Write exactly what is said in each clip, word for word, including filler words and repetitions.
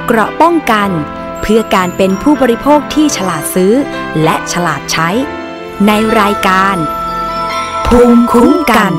เกราะป้องกันเพื่อการเป็นผู้บริโภคที่ฉลาดซื้อและฉลาดใช้ในรายการภูมิคุ้มกัน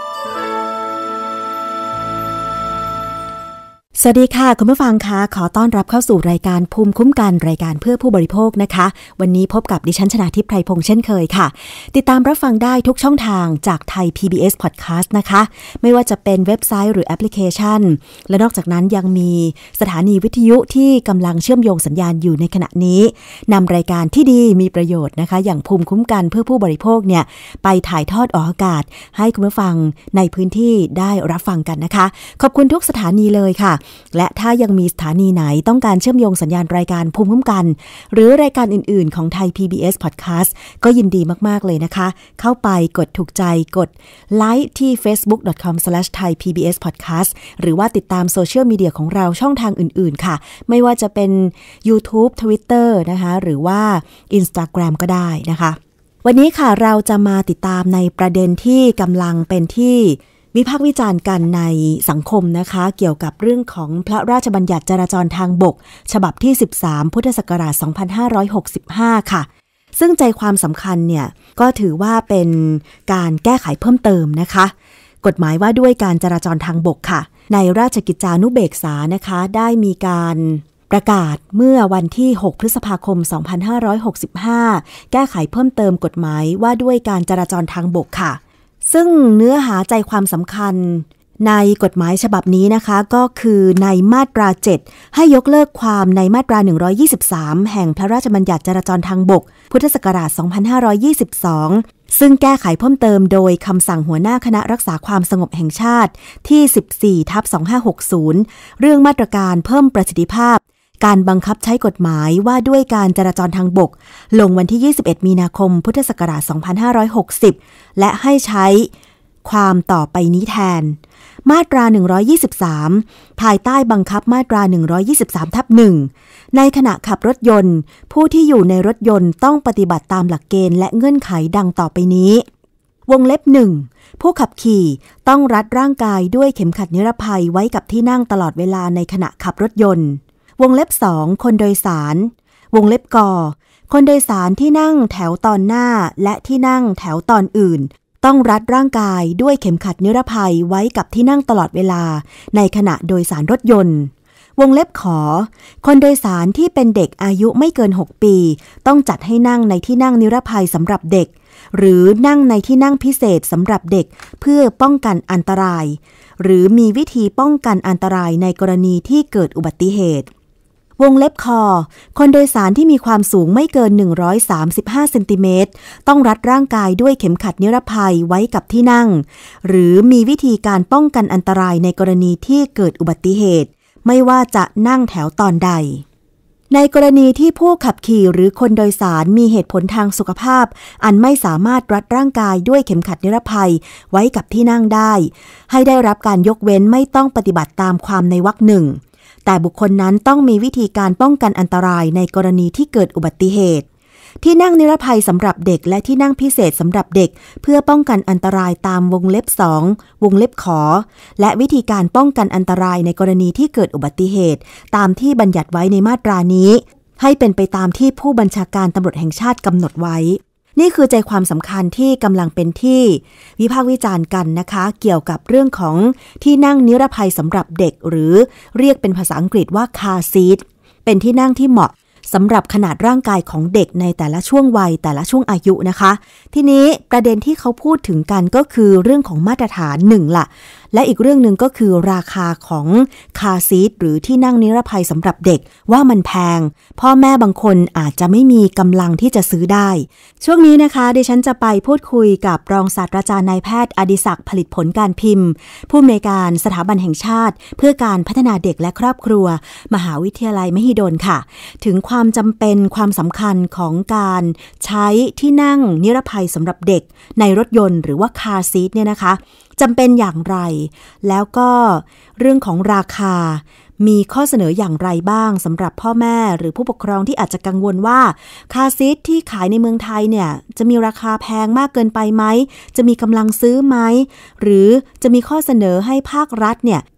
สวัสดีค่ะคุณผู้ฟังคะขอต้อนรับเข้าสู่รายการภูมิคุ้มกันรายการเพื่อผู้บริโภคนะคะวันนี้พบกับดิฉันชนาทิพย์ไพรพงษ์เช่นเคยค่ะติดตามรับฟังได้ทุกช่องทางจากไทย พี บี เอส Podcast นะคะไม่ว่าจะเป็นเว็บไซต์หรือแอปพลิเคชันและนอกจากนั้นยังมีสถานีวิทยุที่กำลังเชื่อมโยงสัญญาณอยู่ในขณะนี้นำรายการที่ดีมีประโยชน์นะคะอย่างภูมิคุ้มกันเพื่อผู้บริโภคเนี่ยไปถ่ายทอดออกอากาศให้คุณผู้ฟังในพื้นที่ได้รับฟังกันนะคะขอบคุณทุกสถานีเลยค่ะและถ้ายังมีสถานีไหนต้องการเชื่อมโยงสัญญาณรายการภูมิคุ้มกันหรือรายการอื่นๆของไทย พี บี เอส Podcast ก็ยินดีมากๆเลยนะคะเข้าไปกดถูกใจกดไลค์ที่ เฟซบุ๊ก ดอท คอม สแลช ไทย พี บี เอส พอดแคสต์ หรือว่าติดตามโซเชียลมีเดียของเราช่องทางอื่นๆค่ะไม่ว่าจะเป็น YouTube Twitter นะคะหรือว่า Instagram ก็ได้นะคะวันนี้ค่ะเราจะมาติดตามในประเด็นที่กำลังเป็นที่วิพากษ์วิจารณ์กันในสังคมนะคะเกี่ยวกับเรื่องของพระราชบัญญัติจราจรทางบกฉบับที่สิบสามพุทธศักราชสองพันห้าร้อยหกสิบห้าค่ะซึ่งใจความสำคัญเนี่ยก็ถือว่าเป็นการแก้ไขเพิ่มเติมนะคะกฎหมายว่าด้วยการจราจรทางบกค่ะในราชกิจจานุเบกษานะคะได้มีการประกาศเมื่อวันที่หกพฤษภาคมสองพันห้าร้อยหกสิบห้าแก้ไขเพิ่มเติมกฎหมายว่าด้วยการจราจรทางบกค่ะซึ่งเนื้อหาใจความสำคัญในกฎหมายฉบับนี้นะคะก็คือในมาตราเจ็ดให้ยกเลิกความในมาตราหนึ่งร้อยยี่สิบสามแห่งพระราชบัญญัติจราจรทางบกพุทธศักราชสองพันห้าร้อยยี่สิบสองซึ่งแก้ไขเพิ่มเติมโดยคำสั่งหัวหน้าคณะรักษาความสงบแห่งชาติที่ สิบสี่ทับสองพันห้าร้อยหกสิบ เรื่องมาตรการเพิ่มประสิทธิภาพการบังคับใช้กฎหมายว่าด้วยการจราจรทางบกลงวันที่ยี่สิบเอ็ดมีนาคมพุทธศักราชสองพันห้าร้อยหกสิบและให้ใช้ความต่อไปนี้แทนมาตราหนึ่งร้อยยี่สิบสามภายใต้บังคับมาตราหนึ่งร้อยยี่สิบสามทับหนึ่งในขณะขับรถยนต์ผู้ที่อยู่ในรถยนต์ต้องปฏิบัติตามหลักเกณฑ์และเงื่อนไขดังต่อไปนี้วงเล็บหนึ่งผู้ขับขี่ต้องรัดร่างกายด้วยเข็มขัดนิรภัยไว้กับที่นั่งตลอดเวลาในขณะขับรถยนต์วงเล็บสองคนโดยสารวงเล็บกอคนโดยสารที่นั่งแถวตอนหน้าและที่นั่งแถวตอนอื่นต้องรัดร่างกายด้วยเข็มขัดนิรภัยไว้กับที่นั่งตลอดเวลาในขณะโดยสารรถยนต์วงเล็บขอคนโดยสารที่เป็นเด็กอายุไม่เกินหกปีต้องจัดให้นั่งในที่นั่งนิรภัยสำหรับเด็กหรือนั่งในที่นั่งพิเศษสำหรับเด็กเพื่อป้องกันอันตรายหรือมีวิธีป้องกันอันตรายในกรณีที่เกิดอุบัติเหตุวงเล็บคอคนโดยสารที่มีความสูงไม่เกินหนึ่งร้อยสามสิบห้าเซนติเมตรต้องรัดร่างกายด้วยเข็มขัดนิรภัยไว้กับที่นั่งหรือมีวิธีการป้องกันอันตรายในกรณีที่เกิดอุบัติเหตุไม่ว่าจะนั่งแถวตอนใดในกรณีที่ผู้ขับขี่หรือคนโดยสารมีเหตุผลทางสุขภาพอันไม่สามารถรัดร่างกายด้วยเข็มขัดนิรภัยไว้กับที่นั่งได้ให้ได้รับการยกเว้นไม่ต้องปฏิบัติตามความในวรรคหนึ่งแต่บุคคลนั้นต้องมีวิธีการป้องกันอันตรายในกรณีที่เกิดอุบัติเหตุที่นั่งนิรภัยสำหรับเด็กและที่นั่งพิเศษสำหรับเด็กเพื่อป้องกันอันตรายตามวงเล็บสองวงเล็บขอและวิธีการป้องกันอันตรายในกรณีที่เกิดอุบัติเหตุตามที่บัญญัติไว้ในมาตรานี้ให้เป็นไปตามที่ผู้บัญชาการตำรวจแห่งชาติกำหนดไว้นี่คือใจความสำคัญที่กำลังเป็นที่วิพากษ์วิจารณ์กันนะคะเกี่ยวกับเรื่องของที่นั่งนิรภัยสำหรับเด็กหรือเรียกเป็นภาษาอังกฤษว่า car seat เป็นที่นั่งที่เหมาะสำหรับขนาดร่างกายของเด็กในแต่ละช่วงวัยแต่ละช่วงอายุนะคะทีนี้ประเด็นที่เขาพูดถึงกันก็คือเรื่องของมาตรฐานหนึ่งล่ะและอีกเรื่องหนึ่งก็คือราคาของคาร์ซีทหรือที่นั่งนิรภัยสำหรับเด็กว่ามันแพงพ่อแม่บางคนอาจจะไม่มีกำลังที่จะซื้อได้ช่วงนี้นะคะดิฉันจะไปพูดคุยกับรองศาสตราจารย์นายแพทย์อดิศักดิ์ผลิตผลการพิมพ์ผู้อำนวยการสถาบันแห่งชาติเพื่อการพัฒนาเด็กและครอบครัวมหาวิทยาลัยมหิดลค่ะถึงความจำเป็นความสำคัญของการใช้ที่นั่งนิรภัยสำหรับเด็กในรถยนต์หรือว่าคาร์ซีทเนี่ยนะคะจำเป็นอย่างไรแล้วก็เรื่องของราคามีข้อเสนออย่างไรบ้างสำหรับพ่อแม่หรือผู้ปกครองที่อาจจะกังวลว่าคาร์ซีทที่ขายในเมืองไทยเนี่ยจะมีราคาแพงมากเกินไปไหมจะมีกำลังซื้อไหมหรือจะมีข้อเสนอให้ภาครัฐเนี่ย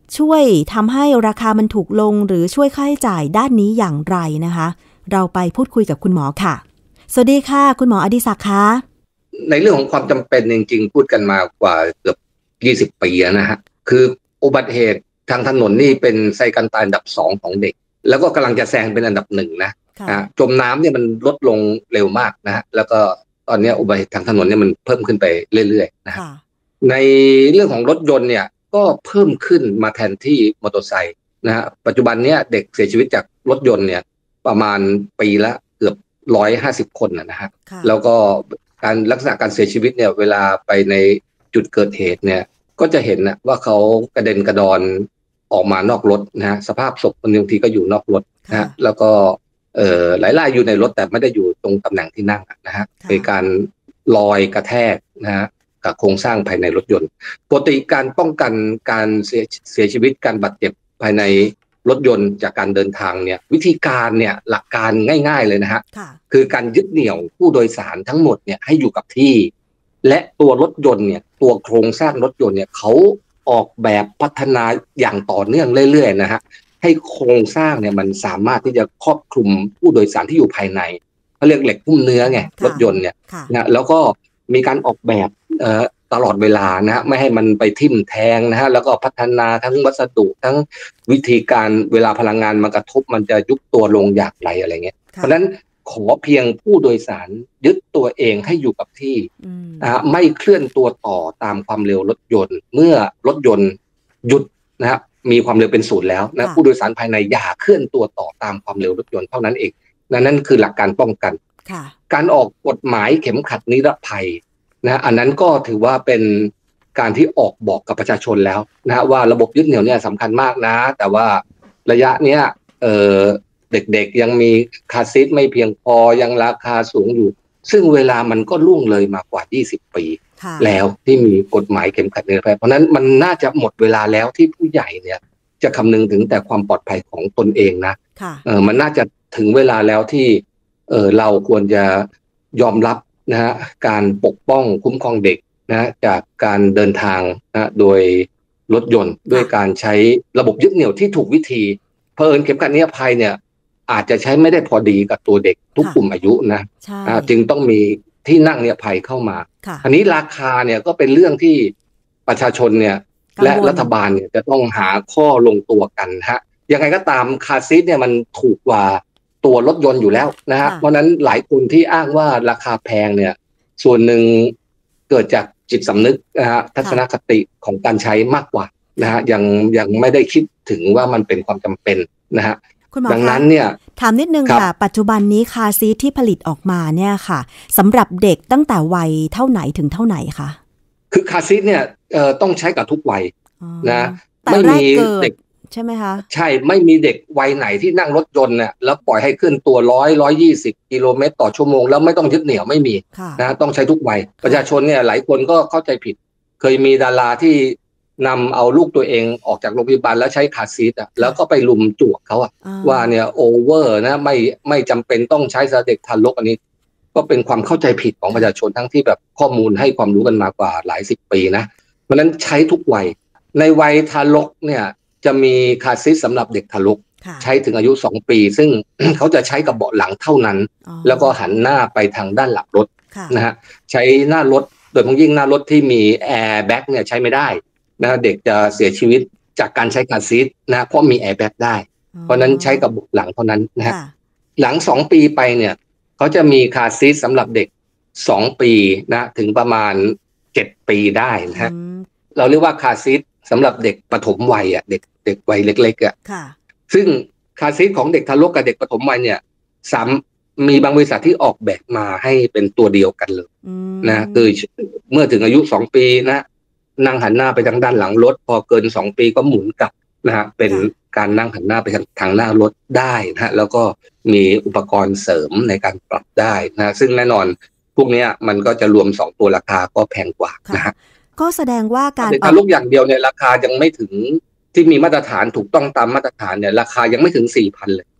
ช่วยทำให้ราคามันถูกลงหรือช่วยค่าใช้จ่ายด้านนี้อย่างไรนะคะเราไปพูดคุยกับคุณหมอค่ะสวัสดีค่ะคุณหมออดิศักดิ์คะในเรื่องของความจำเป็นจริงๆพูดกันมากว่าเกือบยี่สิบปีนะฮะคืออุบัติเหตุทางถนนนี่เป็นไซกันตายอันดับสองของเด็กแล้วก็กำลังจะแซงเป็นอันดับหนึ่งนะจมน้ำเนี่ยมันลดลงเร็วมากนะฮะแล้วก็ตอนนี้อุบัติเหตุทางถนนเนี่ยมันเพิ่มขึ้นไปเรื่อยๆนะฮะในเรื่องของรถยนต์เนี่ยก็เพิ่มขึ้นมาแทนที่มอเตอร์ไซค์นะฮะปัจจุบันเนี้ยเด็กเสียชีวิตจากรถยนต์เนี่ยประมาณปีละเกือบร้อยห้าสิบคนนะฮะแล้วก็การลักษณะการเสียชีวิตเนี่ยเวลาไปในจุดเกิดเหตุเนี่ยก็จะเห็นนะว่าเขากระเด็นกระดอนออกมานอกรถนะฮะสภาพศพบางทีก็อยู่นอกรถนะฮะแล้วก็เอ่อหลายรายอยู่ในรถแต่ไม่ได้อยู่ตรงตำแหน่งที่นั่งนะฮะเป็นการลอยกระแทกนะฮะกับโครงสร้างภายในรถยนต์ปกติการป้องกันการเสียเสียชีวิตการบาดเจ็บภายในรถยนต์จากการเดินทางเนี่ยวิธีการเนี่ยหลักการง่ายๆเลยนะฮะคือการยึดเหนี่ยวผู้โดยสารทั้งหมดเนี่ยให้อยู่กับที่และตัวรถยนต์เนี่ยตัวโครงสร้างรถยนต์เนี่ยเขาออกแบบพัฒนาอย่างต่อเนื่องเรื่อยๆนะฮะให้โครงสร้างเนี่ยมันสามารถที่จะครอบคลุมผู้โดยสารที่อยู่ภายในเขาเรียกเหล็กหุ้มเนื้อไงรถยนต์เนี่ยนะแล้วก็มีการออกแบบเอ่อตลอดเวลานะฮะไม่ให้มันไปทิ่มแทงนะฮะแล้วก็พัฒนาทั้งวัสดุทั้งวิธีการเวลาพลังงานมันกระทบมันจะยุบตัวลงอย่างไรอะไรเงี้ยเพราะฉะนั้นขอเพียงผู้โดยสารยึดตัวเองให้อยู่กับที่นะฮะไม่เคลื่อนตัวต่อตามความเร็วรถยนต์เมื่อรถยนต์หยุดนะฮะมีความเร็วเป็นศูนย์แล้วนะผู้โดยสารภายในอย่าเคลื่อนตัวต่อตามความเร็วรถยนต์เท่านั้นเองนั่นคือหลักการป้องกันการออกกฎหมายเข็มขัดนิรภัยนะอันนั้นก็ถือว่าเป็นการที่ออกบอกกับประชาชนแล้วนะว่าระบบยึดเหนี่ยวเนี่ยสำคัญมากนะแต่ว่าระยะเนี้ยเออเด็กๆยังมีคาร์ซีทไม่เพียงพอยังราคาสูงอยู่ซึ่งเวลามันก็ล่วงเลยมากว่ายี่สิบปีแล้วที่มีกฎหมายเข็มขัดนิรภัยเพราะนั้นมันน่าจะหมดเวลาแล้วที่ผู้ใหญ่เนี่ยจะคำนึงถึงแต่ความปลอดภัยของตนเองนะเออมันน่าจะถึงเวลาแล้วที่เออเราควรจะยอมรับนะฮะการปกป้องคุ้มครองเด็กนะจากการเดินทางนะโดยรถยนต์ด้วยการใช้ระบบยึดเหนี่ยวที่ถูกวิธีเผอิญเข็มขัดนิรภัยเนี่ยอาจจะใช้ไม่ได้พอดีกับตัวเด็กทุกกลุ่มอายุนะจึงต้องมีที่นั่งนิรภัยเข้ามาอันนี้ราคาเนี่ยก็เป็นเรื่องที่ประชาชนเนี่ยและรัฐบาลเนี่ยจะต้องหาข้อลงตัวกันฮะยังไงก็ตามคาร์ซีทเนี่ยมันถูกกว่าตัวรถยนต์อยู่แล้วนะฮะเพราะนั้นหลายคนที่อ้างว่าราคาแพงเนี่ยส่วนหนึ่งเกิดจากจิตสำนึกนะฮะทัศนคติของการใช้มากกว่านะฮะยังยังไม่ได้คิดถึงว่ามันเป็นความจำเป็นนะฮะดังนั้นเนี่ยถามนิดนึงค่ะปัจจุบันนี้คาร์ซีทที่ผลิตออกมาเนี่ยค่ะสำหรับเด็กตั้งแต่วัยเท่าไหนถึงเท่าไหนคะคือคาร์ซีทเนี่ยเอ่อต้องใช้กับทุกวัยนะไม่มีเด็กใช่ไหมคะใช่ไม่มีเด็กวัยไหนที่นั่งรถยนต์เนี่ยแล้วปล่อยให้ขึ้นตัวร้อยร้อยยี่สิบกิโลเมตรต่อชั่วโมงแล้วไม่ต้องยึดเหนี่ยวไม่มีนะต้องใช้ทุกวัยประชาชนเนี่ยหลายคนก็เข้าใจผิดเคยมีดาราที่นำเอาลูกตัวเองออกจากโรงพยาบาลแล้วใช้คาร์ซีทอ่ะแล้วก็ไปลุมจวกเขาอ่ะว่าเนี่ยโอเวอร์นะไม่ไม่จำเป็นต้องใช้สำหรับเด็กทารกอันนี้ก็เป็นความเข้าใจผิดของประชาชนทั้งที่แบบข้อมูลให้ความรู้กันมากว่าหลายสิบปีนะเพราะนั้นใช้ทุกวัยในวัยทารกเนี่ยจะมีคาร์ซีทสำหรับเด็กทารกใช้ถึงอายุสองปีซึ่ง เขาจะใช้กับเบาะหลังเท่านั้นแล้วก็หันหน้าไปทางด้านหลังรถนะฮะใช้หน้ารถโดยเฉพาะยิ่งหน้ารถที่มีแอร์แบ็กเนี่ยใช้ไม่ได้นะเด็กจะเสียชีวิตจากการใช้คาร์ซีทนะเพราะมีแอร์แบ็กได้เพราะนั้นใช้กับเบาะหลังเท่านั้นนะฮะหลังสองปีไปเนี่ยเขาจะมีคาร์ซีทสำหรับเด็กสองปีนะถึงประมาณเจ็ดปีได้นะฮะเราเรียกว่าคาร์ซีทสำหรับเด็กปฐมวัยอ่ะเด็กเด็กวัยเล็กๆอ่ะซึ่งคาร์ซีทของเด็กทารกกับเด็กปฐมวัยเนี่ยซ้ำมีบางบริษัทที่ออกแบบมาให้เป็นตัวเดียวกันเลยนะคือเมื่อถึงอายุสองปีนะนั่งหันหน้าไปทางด้านหลังรถพอเกินสองปีก็หมุนกลับนะฮะเป็นการนั่งหันหน้าไปทางทางหน้ารถได้นะฮะแล้วก็มีอุปกรณ์เสริมในการปรับได้นะซึ่งแน่นอนพวกนี้มันก็จะรวมสองตัวราคาก็แพงกว่านะฮะก็แสดงว่าการเด็กทารกอย่างเดียวเนี่ยราคายังไม่ถึงที่มีมาตรฐานถูกต้องตามมาตรฐานเนี่ยราคายังไม่ถึง สี่พัน เลย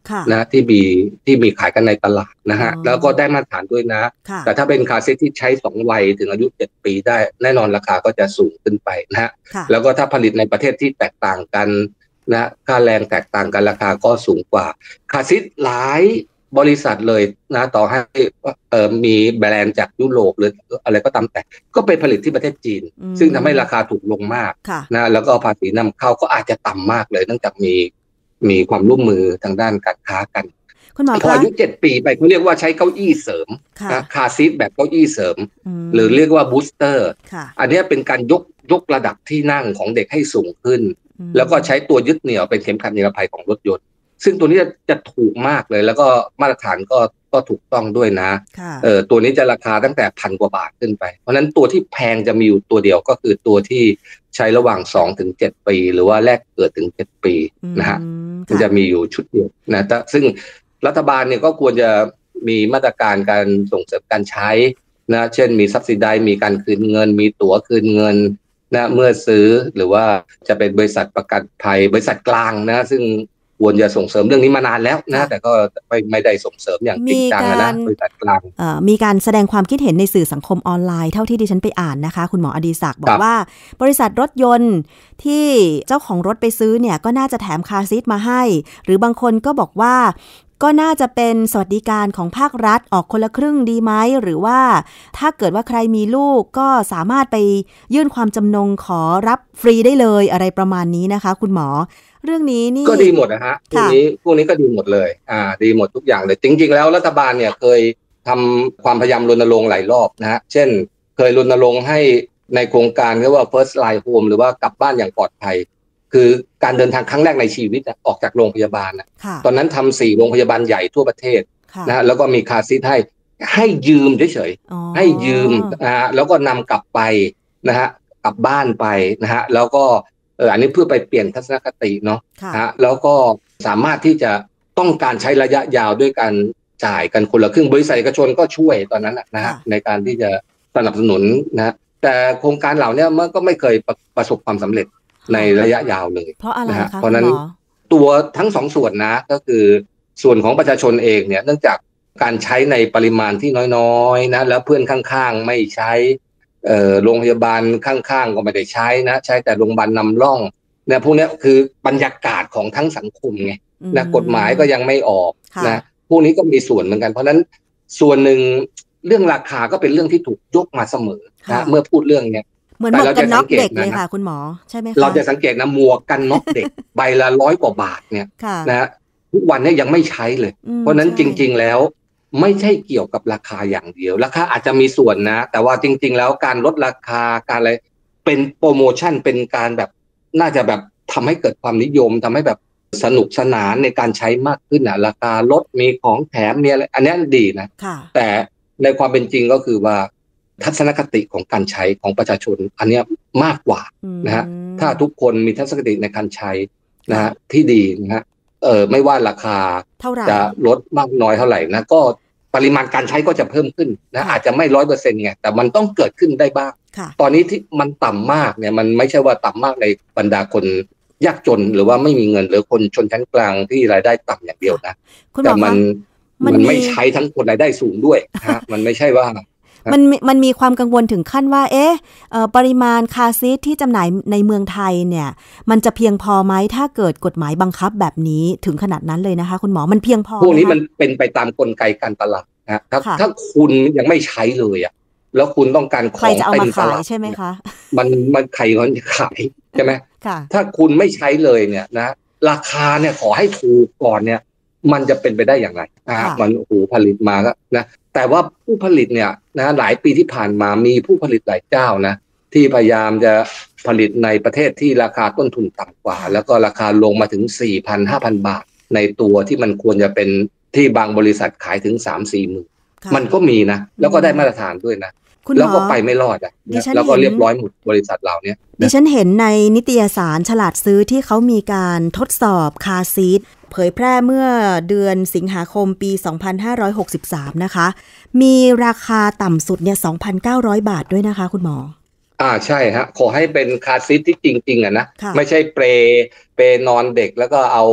นะที่มีที่มีขายกันในตลาดนะฮะแล้วก็ได้มาตรฐานด้วยนะแต่ถ้าเป็นคาร์ซีทที่ใช้สองวัยถึงอายุเจ็ดปีได้แน่นอนราคาก็จะสูงขึ้นไปนะฮะแล้วก็ถ้าผลิตในประเทศที่แตกต่างกันนะค่าแรงแตกต่างกันราคาก็สูงกว่าคาร์ซีทหลายบริษัทเลยนะต่อให้เอ่อมีแบรนด์จากยุโรปหรืออะไรก็ตามแต่ก็ไปผลิตที่ประเทศจีนซึ่งทำให้ราคาถูกลงมากนะแล้วก็ภาษีนำเข้าก็อาจจะต่ำมากเลยเนื่องจากมีมีความร่วมมือทางด้านการค้ากันพออายุเจ็ดปีไปเขาเรียกว่าใช้เก้าอี้เสริมนะคาร์ซีทแบบเก้าอี้เสริมหรือเรียกว่าบูสเตอร์อันนี้เป็นการยกยกระดับที่นั่งของเด็กให้สูงขึ้นแล้วก็ใช้ตัวยึดเหนี่ยวเป็นเข็มขัดนิรภัยของรถยนต์ซึ่งตัวนี้จะถูกมากเลยแล้วก็มาตรฐานก็ก็ถูกต้องด้วยนะเออตัวนี้จะราคาตั้งแต่พันกว่าบาทขึ้นไปเพราะฉะนั้นตัวที่แพงจะมีอยู่ตัวเดียวก็คือตัวที่ใช้ระหว่างสองถึงเจ็ดปีหรือว่าแรกเกิดถึงเจ็ดปีนะฮะมันจะมีอยู่ชุดเดียวนะแต่ซึ่งรัฐบาลเนี่ยก็ควรจะมีมาตรการการส่งเสริมการใช้นะเช่นมีซับซิไดมีการคืนเงินมีตั๋วคืนเงินนะเมื่อซื้อหรือว่าจะเป็นบริษัทประกันภัยบริษัทกลางนะซึ่งควรจะส่งเสริมเรื่องนี้มานานแล้วนะแต่ก็ไม่ไม่ได้ส่งเสริมอย่างจริงจังนะบริษัทกลางมีการแสดงความคิดเห็นในสื่อสังคมออนไลน์เท่าที่ดิฉันไปอ่านนะคะคุณหมออดีศักดิ์บอกว่าบริษัทรถยนต์ที่เจ้าของรถไปซื้อเนี่ยก็น่าจะแถมคาร์ซีทมาให้หรือบางคนก็บอกว่าก็น่าจะเป็นสวัสดิการของภาครัฐออกคนละครึ่งดีไหมหรือว่าถ้าเกิดว่าใครมีลูกก็สามารถไปยื่นความจำนงขอรับฟรีได้เลยอะไรประมาณนี้นะคะคุณหมอเรื่องนี้นี่ก็ดีหมดนะฮะพวกนี้พวกนี้ก็ดีหมดเลยอ่าดีหมดทุกอย่างเลยจริงๆแล้วรัฐบาลเนี่ยเคยทำความพยายามรณรงค์หลายรอบนะฮะเช่นเคยรณรงค์ให้ในโครงการเรียกว่า first line home หรือว่ากลับบ้านอย่างปลอดภัยคือการเดินทางครั้งแรกในชีวิตออกจากโรงพยาบาลนะตอนนั้นทำสี่โรงพยาบาลใหญ่ทั่วประเทศนะแล้วก็มีคาร์ซีทให้ให้ยืมเฉยๆให้ยืมอ่าแล้วก็นำกลับไปนะฮะกลับบ้านไปนะฮะแล้วก็เอออันนี้เพื่อไปเปลี่ยนทัศนคติเนาะฮะแล้วก็สามารถที่จะต้องการใช้ระยะยาวด้วยการจ่ายกันคนละครึ่งบริษัทเอกชนก็ช่วยตอนนั้นนะฮะในการที่จะสนับสนุนนะแต่โครงการเหล่านี้มันก็ไม่เคยประสบความสำเร็จในระยะยาวเลยเพราะอะไรคะเพราะนั้นตัวทั้งสองส่วนนะก็คือส่วนของประชาชนเองเนี่ยเนื่องจากการใช้ในปริมาณที่น้อยๆนะแล้วเพื่อนข้างๆไม่ใช้เอ่อโรงพยาบาลข้างๆก็ไม่ได้ใช้นะใช้แต่โรงพยาบาลนำร่องเนี่ยพวกนี้คือบรรยากาศของทั้งสังคมไงนะกฎหมายก็ยังไม่ออกนะพวกนี้ก็มีส่วนเหมือนกันเพราะนั้นส่วนหนึ่งเรื่องราคาก็เป็นเรื่องที่ถูกยกมาเสมอนะเมื่อพูดเรื่องเนี้ยเหมือนหมวกกันน็อกเด็กเลยค่ะคุณหมอใช่ไหมคะเราจะสังเกตนะหมวกกันน็อกเด็กใบละร้อยกว่าบาทเนี่ยนะทุกวันนี้ยังไม่ใช้เลยเพราะนั้นจริงๆแล้วไม่ใช่เกี่ยวกับราคาอย่างเดียวราคาอาจจะมีส่วนนะแต่ว่าจริงๆแล้วการลดราคาการอะไรเป็นโปรโมชั่นเป็นการแบบน่าจะแบบทำให้เกิดความนิยมทำให้แบบสนุกสนานในการใช้มากขึ้นนะราคาลดมีของแถมมีอะไรอันนี้ดีนะแต่ในความเป็นจริงก็คือว่าทัศนคติของการใช้ของประชาชนอันนี้มากกว่านะฮะถ้าทุกคนมีทัศนคติในการใช้นะฮะที่ดีนะฮะเออไม่ว่าราคาจะลดมากน้อยเท่าไหร่นะก็ปริมาณการใช้ก็จะเพิ่มขึ้นนะอาจจะไม่ร้อยเปอร์เซ็นต์ไงแต่มันต้องเกิดขึ้นได้บ้างตอนนี้ที่มันต่ำมากเนี่ยมันไม่ใช่ว่าต่ำมากในบรรดาคนยากจนหรือว่าไม่มีเงินหรือคนชนชั้นกลางที่รายได้ต่ำอย่างเดียวนะแต่มันมันไม่ใช้ทั้งคนรายได้สูงด้วยนะมันไม่ใช่ว่ามันมันมีความกังวลถึงขั้นว่าเอ๊ะปริมาณคาร์ซีทที่จำหน่ายในเมืองไทยเนี่ยมันจะเพียงพอไหมถ้าเกิดกฎหมายบังคับแบบนี้ถึงขนาดนั้นเลยนะคะคุณหมอมันเพียงพอพวกนี้มันเป็นไปตามกลไกการตลาดนะถ้าถ้าคุณยังไม่ใช้เลยอ่ะแล้วคุณต้องการของเต็มตลาดใช่ไหมคะมันมันใครเขาจะขายใช่ไหมถ้าคุณไม่ใช้เลยเนี่ยนะราคาเนี่ยขอให้ถูกก่อนเนี่ยมันจะเป็นไปได้อย่างไรอ่ามันโอ้โหผลิตมาก็นะแต่ว่าผู้ผลิตเนี่ยนะหลายปีที่ผ่านมามีผู้ผลิตหลายเจ้านะที่พยายามจะผลิตในประเทศที่ราคาต้นทุนต่ำกว่าแล้วก็ราคาลงมาถึง สี่พัน ห้าพัน บาทในตัวที่มันควรจะเป็นที่บางบริษัทขายถึง สามสี่หมื่นมันก็มีนะแล้วก็ได้มาตรฐานด้วยนะแล้วก็ไปไม่รอดอ่ะแล้วก็เรียบร้อยหมดบริษัทเหล่านี้ดิฉันเห็นในนิตยสารฉลาดซื้อที่เขามีการทดสอบคาร์ซีทเผยแพร่เมื่อเดือนสิงหาคมปีสองพันห้าร้อยหกสิบสามนะคะมีราคาต่ำสุดเนี่ย สองพันเก้าร้อย บาทด้วยนะคะคุณหมออ่าใช่ฮะขอให้เป็นคาร์ซีทที่จริงๆอ่ะนะไม่ใช่เปรเปนอนเด็กแล้วก็เอา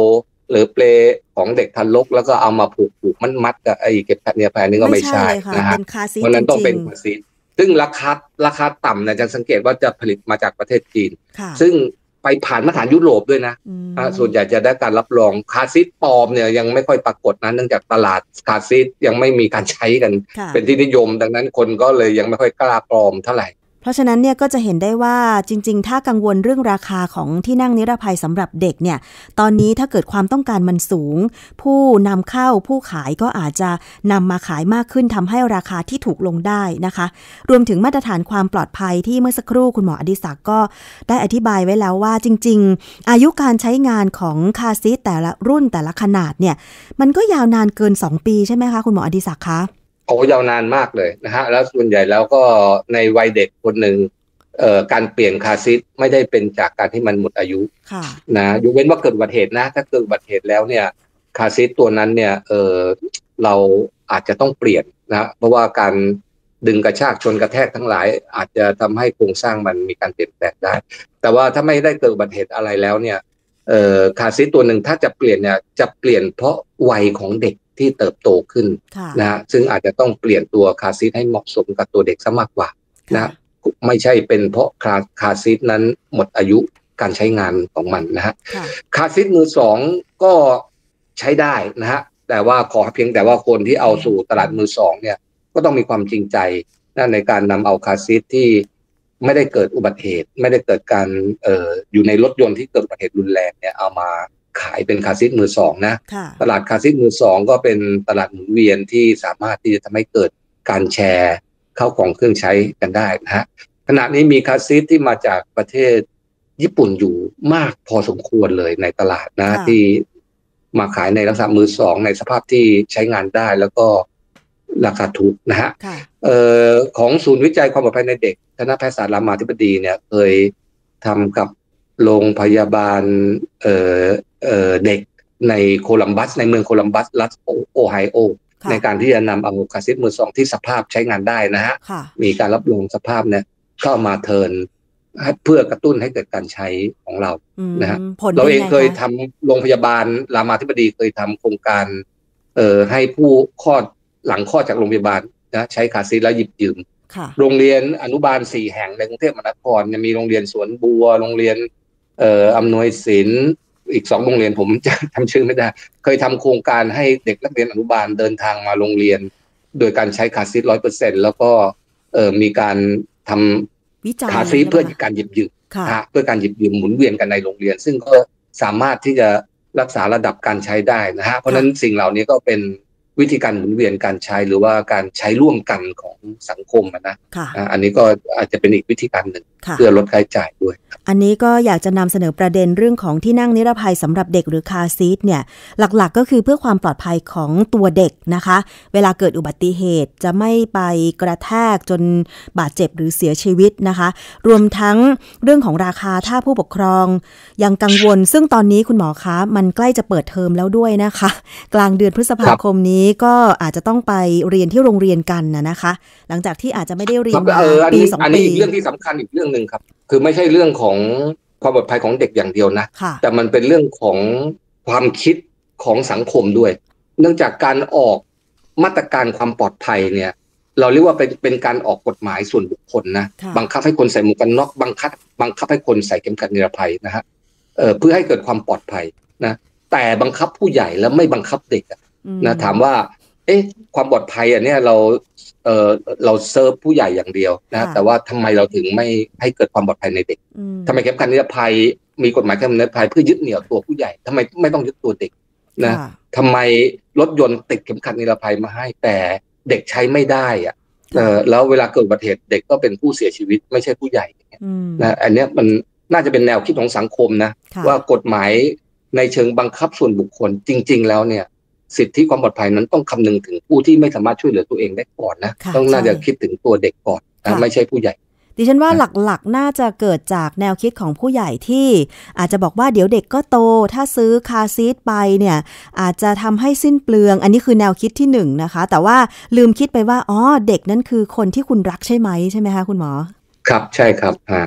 หรือเปลของเด็กทารกแล้วก็เอามาผูกผูกมัดๆกับไอ้เข็มขัดนิรภัยนี่ก็ไม่ใช่นะฮะเพราะนั้นต้องเป็นคาซีทซึ่งราคาราคาต่ำนะจะสังเกตว่าจะผลิตมาจากประเทศจีนซึ่งไปผ่านมาตรฐานยุโรปด้วยนะส่วนใหญ่จะได้การรับรองคาซีทปลอมเนี่ยยังไม่ค่อยปรากฏนะเนื่องจากตลาดคาซีทยังไม่มีการใช้กันเป็นที่นิยมดังนั้นคนก็เลยยังไม่ค่อยกล้าปลอมเท่าไหร่เพราะฉะนั้นเนี่ยก็จะเห็นได้ว่าจริงๆถ้ากังวลเรื่องราคาของที่นั่งนิรภัยสำหรับเด็กเนี่ยตอนนี้ถ้าเกิดความต้องการมันสูงผู้นำเข้าผู้ขายก็อาจจะนำมาขายมากขึ้นทำให้ราคาที่ถูกลงได้นะคะรวมถึงมาตรฐานความปลอดภัยที่เมื่อสักครู่คุณหมออดิศักดิ์ก็ได้อธิบายไว้แล้วว่าจริงๆอายุการใช้งานของคาร์ซีทแต่ละรุ่นแต่ละขนาดเนี่ยมันก็ยาวนานเกินสองปีใช่ไหมคะคุณหมออดิศักดิ์คะโอ้ยาวนานมากเลยนะฮะแล้วส่วนใหญ่แล้วก็ในวัยเด็กคนหนึ่งเอ่อการเปลี่ยนคาร์ซีทไม่ได้เป็นจากการที่มันหมดอายุนะยกเว้นว่าเกิดอุบัติเหตุนะถ้าเกิดอุบัติเหตุแล้วเนี่ยคาร์ซีทตัวนั้นเนี่ยเออเราอาจจะต้องเปลี่ยนนะเพราะว่าการดึงกระชากชนกระแทกทั้งหลายอาจจะทำให้โครงสร้างมันมีการเปลี่ยนแปลงได้แต่ว่าถ้าไม่ได้เกิดอุบัติเหตุอะไรแล้วเนี่ยเอ่อคาร์ซีทตัวหนึ่งถ้าจะเปลี่ยนเนี่ยจะเปลี่ยนเพราะวัยของเด็กที่เติบโตขึ้นนะฮะซึ่งอาจจะต้องเปลี่ยนตัวคาร์ซีทให้เหมาะสมกับตัวเด็กซะมากกว่านะไม่ใช่เป็นเพราะคาร์คาร์ซีทนั้นหมดอายุการใช้งานของมันนะฮะคาร์ซีทมือสองก็ใช้ได้นะฮะแต่ว่าขอเพียงแต่ว่าคนที่เอาสู่ตลาดมือสองเนี่ยก็ต้องมีความจริงใจนะในการนำเอาคาร์ซีทที่ไม่ได้เกิดอุบัติเหตุไม่ได้เกิดการเอ่ออยู่ในรถยนต์ที่เกิดอุบัติเหตุรุนแรงเนี่ยเอามาขายเป็นคาร์ซีทมือสองนะตลาดคาร์ซีทมือสองก็เป็นตลาดหมุนเวียนที่สามารถที่จะทำให้เกิดการแชร์เข้าของเครื่องใช้กันได้นะฮะขณะนี้มีคาร์ซีทที่มาจากประเทศญี่ปุ่นอยู่มากพอสมควรเลยในตลาดนะที่มาขายในลักษณะมือสองในสภาพที่ใช้งานได้แล้วก็ราคาถูกนะฮะเอ่อของศูนย์วิจัยความปลอดภัยในเด็กคณะแพทยศาสตร์รามาธิบดีเนี่ยเคยทำกับโรงพยาบาลเอ่อเอ่อเด็กในโคลัมบัสในเมืองโคลัมบัสรัฐโอไฮโอในการที่จะนำเอาคาร์ซีทมือสองที่สภาพใช้งานได้นะฮะมีการรับรองสภาพเนี่ยเข้ามาเทิร์นเพื่อกระตุ้นให้เกิดการใช้ของเรานะฮะเราเองเคยทำโรงพยาบาลรามาธิบดีเคยทำโครงการเอ่อให้ผู้คลอดหลังคลอดจากโรงพยาบาลนะใช้คาร์ซีทแล้วหยิบยืมโรงเรียนอนุบาลสี่แห่งในกรุงเทพมหานครมีโรงเรียนสวนบัวโรงเรียนเอ่ออำนวยศิลป์อีกสองโรงเรียนผมจะทำชื่อไม่ได้เคยทำโครงการให้เด็กนักเรียนอนุบาลเดินทางมาโรงเรียนโดยการใช้คาร์ซีทร้อยเปอร์เซ็นต์แล้วก็เอ่อมีการทำคาร์ซีทเพื่อการหยิบยืมเพื่อการหยิบยืมหมุนเวียนกันในโรงเรียนซึ่งก็สามารถที่จะรักษาระดับการใช้ได้นะฮะเพราะฉะนั้นสิ่งเหล่านี้ก็เป็นวิธีการหมุนเวียนการใช้หรือว่าการใช้ร่วมกันของสังคมนะอันนี้ก็อาจจะเป็นอีกวิธีการหนึ่งเพื่อลดค่าใช้จ่ายด้วยอันนี้ก็อยากจะนำเสนอประเด็นเรื่องของที่นั่งนิรภัยสำหรับเด็กหรือคาร์ซีทเนี่ยหลักๆก็คือเพื่อความปลอดภัยของตัวเด็กนะคะเวลาเกิดอุบัติเหตุจะไม่ไปกระแทกจนบาดเจ็บหรือเสียชีวิตนะคะรวมทั้งเรื่องของราคาถ้าผู้ปกครองยังกังวลซึ่งตอนนี้คุณหมอคะมันใกล้จะเปิดเทอมแล้วด้วยนะคะกลางเดือนพฤษภาคมนี้ก็อาจจะต้องไปเรียนที่โรงเรียนกันนะนะคะหลังจากที่อาจจะไม่ได้เรียนมาปีสองปีอันนี้อีกเรื่องที่สำคัญอีกเรื่องนึงครับคือไม่ใช่เรื่องของความปลอดภัยของเด็กอย่างเดียวนะแต่มันเป็นเรื่องของความคิดของสังคมด้วยเนื่องจากการออกมาตรการความปลอดภัยเนี่ยเราเรียกว่าเป็นเป็นการออกกฎหมายส่วนบุคคลนะบังคับให้คนใส่หมวกกันน็อกบังคับบังคับให้คนใส่เข็มขัดนิรภัยนะฮะเอ่อเพื่อให้เกิดความปลอดภัยนะแต่บังคับผู้ใหญ่แล้วไม่บังคับเด็กนะถามว่าเอ๊ะความปลอดภัยอันนี้เราเออเราเซิร์ฟผู้ใหญ่อย่างเดียวนะแต่ว่าทำไมเราถึงไม่ให้เกิดความปลอดภัยในเด็กทำไมเข็มขัดนิรภัยมีกฎหมายเข็มขัดนิรภัยเพื่อยึดเหนี่ยวตัวผู้ใหญ่ทำไมไม่ต้องยึดตัวเด็กนะทำไมรถยนต์ติดเข็มขัดนิรภัยมาให้แต่เด็กใช้ไม่ได้อะเออแล้วเวลาเกิดอุบัติเหตุเด็กก็เป็นผู้เสียชีวิตไม่ใช่ผู้ใหญ่นะอันนี้มันน่าจะเป็นแนวคิดของสังคมนะว่ากฎหมายในเชิงบังคับส่วนบุคคลจริงๆแล้วเนี่ยสิทธิความปลอดภัยนั้นต้องคำนึงถึงผู้ที่ไม่สามารถช่วยเหลือตัวเองได้ก่อนนะต้องน่าจะคิดถึงตัวเด็กก่อนนะไม่ใช่ผู้ใหญ่ดิฉันว่าหลักๆน่าจะเกิดจากแนวคิดของผู้ใหญ่ที่อาจจะบอกว่าเดี๋ยวเด็กก็โตถ้าซื้อคาร์ซีทไปเนี่ยอาจจะทำให้สิ้นเปลืองอันนี้คือแนวคิดที่หนึ่งนะคะแต่ว่าลืมคิดไปว่าอ๋อเด็กนั้นคือคนที่คุณรักใช่ไหมใช่ไหมคะคุณหมอครับใช่ครับฮะ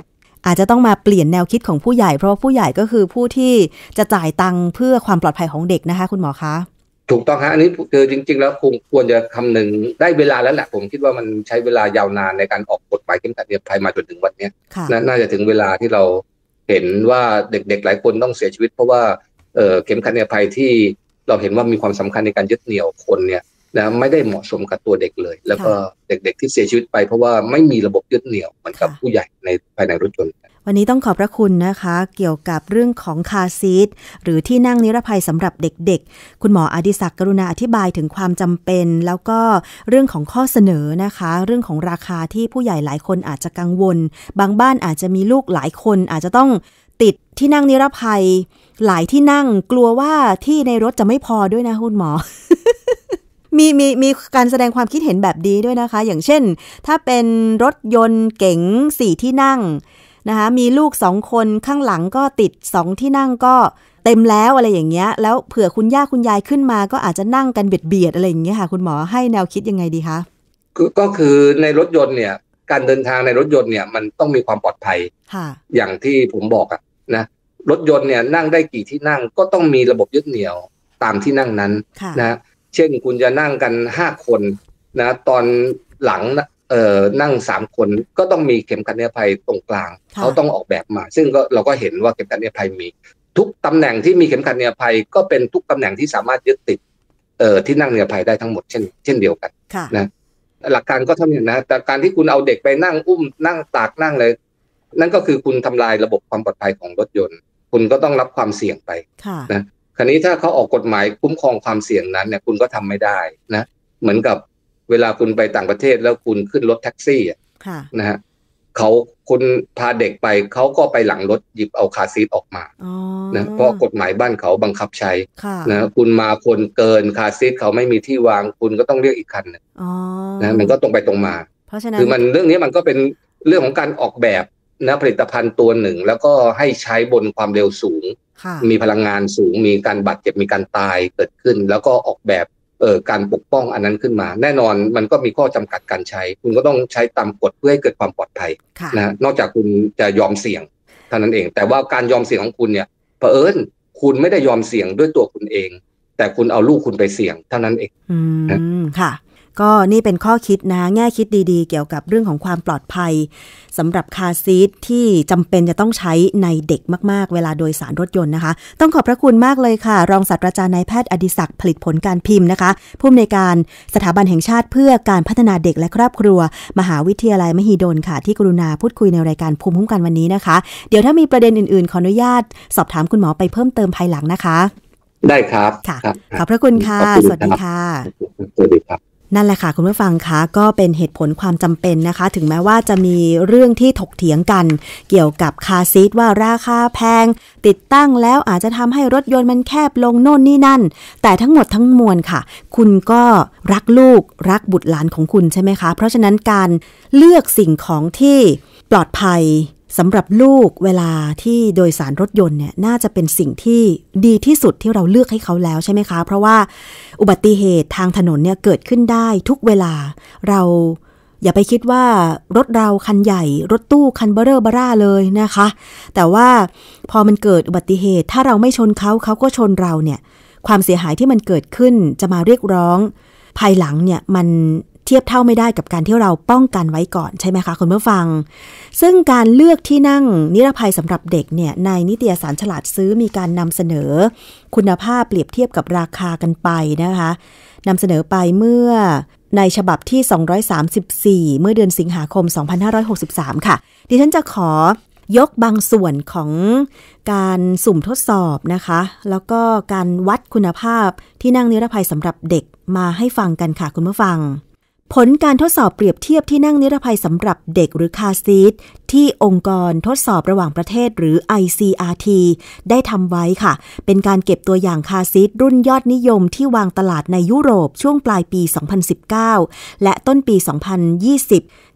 อาจจะต้องมาเปลี่ยนแนวคิดของผู้ใหญ่เพราะว่าผู้ใหญ่ก็คือผู้ที่จะจ่ายตังค์เพื่อความปลอดภัยของเด็กนะคะคุณหมอคะถูกต้องฮะอันนี้คือจริงๆแล้วคงควรจะคำนึงได้เวลาแล้วแหละผมคิดว่ามันใช้เวลายาวนานในการออกกฎหมายเข้มขัดนิรภัยมาจนถึงวันนี้น่าจะถึงเวลาที่เราเห็นว่าเด็กๆหลายคนต้องเสียชีวิตเพราะว่าเอ่อเข็มขัดนิรภัยที่เราเห็นว่ามีความสำคัญในการยึดเหนี่ยวคนเนี่ยนะไม่ได้เหมาะสมกับตัวเด็กเลยแล้วก็เด็กๆที่เสียชีวิตไปเพราะว่าไม่มีระบบยึดเหนี่ยวเหมือนกับผู้ใหญ่ในภายในรถยนต์วันนี้ต้องขอบพระคุณนะคะเกี่ยวกับเรื่องของคาร์ซีทหรือที่นั่งนิรภัยสำหรับเด็กๆคุณหมออดิศักดิ์กรุณาอธิบายถึงความจำเป็นแล้วก็เรื่องของข้อเสนอนะคะเรื่องของราคาที่ผู้ใหญ่หลายคนอาจจะกังวลบางบ้านอาจจะมีลูกหลายคนอาจจะต้องติดที่นั่งนิรภัยหลายที่นั่งกลัวว่าที่ในรถจะไม่พอด้วยนะคุณหมอ มีมีมีการแสดงความคิดเห็นแบบนี้ด้วยนะคะอย่างเช่นถ้าเป็นรถยนต์เก๋งสี่ที่นั่งนะคะมีลูกสองคนข้างหลังก็ติดสองที่นั่งก็เต็มแล้วอะไรอย่างเงี้ยแล้วเผื่อคุณย่าคุณยายขึ้นมาก็อาจจะนั่งกันเบียดเบียดอะไรอย่างเงี้ยค่ะคุณหมอให้แนวคิดยังไงดีคะก็คือในรถยนต์เนี่ยการเดินทางในรถยนต์เนี่ยมันต้องมีความปลอดภัยอย่างที่ผมบอกอะนะรถยนต์เนี่ยนั่งได้กี่ที่นั่งก็ต้องมีระบบยึดเหนี่ยวตามที่นั่งนั้นนะเช่นคุณจะนั่งกันห้าคนนะตอนหลังเอ่อนั่งสามคนก็ต้องมีเข็มขัดนิรภัยตรงกลางเขาต้องออกแบบมาซึ่งก็เราก็เห็นว่าเข็มขัดนิรภัยมีทุกตำแหน่งที่มีเข็มขัดนิรภัยก็เป็นทุกตำแหน่งที่สามารถยึดติดเอ่อที่นั่งนิรภัยได้ทั้งหมดเช่นเช่นเดียวกันนะหลักการก็เท่านี้นะแต่การที่คุณเอาเด็กไปนั่งอุ้มนั่งตากนั่งเลยนั่นก็คือคุณทำลายระบบความปลอดภัยของรถยนต์คุณก็ต้องรับความเสี่ยงไปนะคราวนี้ถ้าเขาออกกฎหมายคุ้มครองความเสี่ยงนั้นเนี่ยคุณก็ทำไม่ได้นะเหมือนกับเวลาคุณไปต่างประเทศแล้วคุณขึ้นรถแท็กซี่นะฮะเขาคุณพาเด็กไปเขาก็ไปหลังรถหยิบเอาคาร์ซีทออกมานะเพราะกฎหมายบ้านเขาบังคับใช้นะคุณมาคนเกินคาร์ซีทเขาไม่มีที่วางคุณก็ต้องเรียกอีกคันนึงนะมันก็ตรงไปตรงมาเพราะฉะนั้นคือมันเรื่องนี้มันก็เป็นเรื่องของการออกแบบนะผลิตภัณฑ์ตัวหนึ่งแล้วก็ให้ใช้บนความเร็วสูงมีพลังงานสูงมีการบาดเจ็บมีการตายเกิดขึ้นแล้วก็ออกแบบเอ่อการปกป้องอันนั้นขึ้นมาแน่นอนมันก็มีข้อจำกัดการใช้คุณก็ต้องใช้ตามกฎเพื่อให้เกิดความปลอดภัยนะนอกจากคุณจะยอมเสี่ยงเท่านั้นเองแต่ว่าการยอมเสี่ยงของคุณเนี่ยเผอิญคุณไม่ได้ยอมเสี่ยงด้วยตัวคุณเองแต่คุณเอาลูกคุณไปเสี่ยงเท่านั้นเองอืมค่ะก็นี่เป็นข้อคิดนะแง่คิดดีๆเกี่ยวกับเรื่องของความปลอดภัยสำหรับคาร์ซีทที่จำเป็นจะต้องใช้ในเด็กมากๆเวลาโดยสารรถยนต์นะคะต้องขอบพระคุณมากเลยค่ะรองศาสตราจารย์นายแพทย์อดิศักดิ์ผลิตผลการพิมพ์นะคะผู้อำนวยการสถาบันแห่งชาติเพื่อการพัฒนาเด็กและครอบครัวมหาวิทยาลัยมหิดลค่ะที่กรุณาพูดคุยในรายการภูมิคุ้มกันวันนี้นะคะเดี๋ยวถ้ามีประเด็นอื่นๆขออนุญาตสอบถามคุณหมอไปเพิ่มเติมภายหลังนะคะได้ครับค่ะขอบพระคุณค่ะสวัสดีค่ะสวัสดีครับนั่นแหละค่ะคุณผู้ฟังคะก็เป็นเหตุผลความจำเป็นนะคะถึงแม้ว่าจะมีเรื่องที่ถกเถียงกันเกี่ยวกับคาร์ซีทว่าราคาแพงติดตั้งแล้วอาจจะทำให้รถยนต์มันแคบลงโน่นนี่นั่นแต่ทั้งหมดทั้งมวลค่ะคุณก็รักลูกรักบุตรหลานของคุณใช่ไหมคะเพราะฉะนั้นการเลือกสิ่งของที่ปลอดภัยสำหรับลูกเวลาที่โดยสารรถยนต์เนี่ยน่าจะเป็นสิ่งที่ดีที่สุดที่เราเลือกให้เขาแล้วใช่ไหมคะเพราะว่าอุบัติเหตุทางถนนเนี่ยเกิดขึ้นได้ทุกเวลาเราอย่าไปคิดว่ารถเราคันใหญ่รถตู้คันเบ้อเร่อเบ้อร่าเลยนะคะแต่ว่าพอมันเกิดอุบัติเหตุถ้าเราไม่ชนเขาเขาก็ชนเราเนี่ยความเสียหายที่มันเกิดขึ้นจะมาเรียกร้องภายหลังเนี่ยมันเทียบเท่าไม่ได้กับการที่เราป้องกันไว้ก่อนใช่ไหมคะคุณผู้ฟังซึ่งการเลือกที่นั่งนิรภัยสำหรับเด็กเนี่ยในนิตยสารฉลาดซื้อมีการนำเสนอคุณภาพเปรียบเทียบกับราคากันไปนะคะนำเสนอไปเมื่อในฉบับที่สองร้อยสามสิบสี่เมื่อเดือนสิงหาคมสองพันห้าร้อยหกสิบสามค่ะดิฉันจะขอยกบางส่วนของการสุ่มทดสอบนะคะแล้วก็การวัดคุณภาพที่นั่งนิรภัยสำหรับเด็กมาให้ฟังกันค่ะคุณผู้ฟังผลการทดสอบเปรียบเทียบที่นั่งนิรภัยสำหรับเด็กหรือคาร์ซีทที่องค์กรทดสอบระหว่างประเทศหรือ ไอ ซี อาร์ ที ได้ทำไว้ค่ะเป็นการเก็บตัวอย่างคาร์ซีทรุ่นยอดนิยมที่วางตลาดในยุโรปช่วงปลายปีสองพันสิบเก้าและต้นปีสองพันยี่สิบ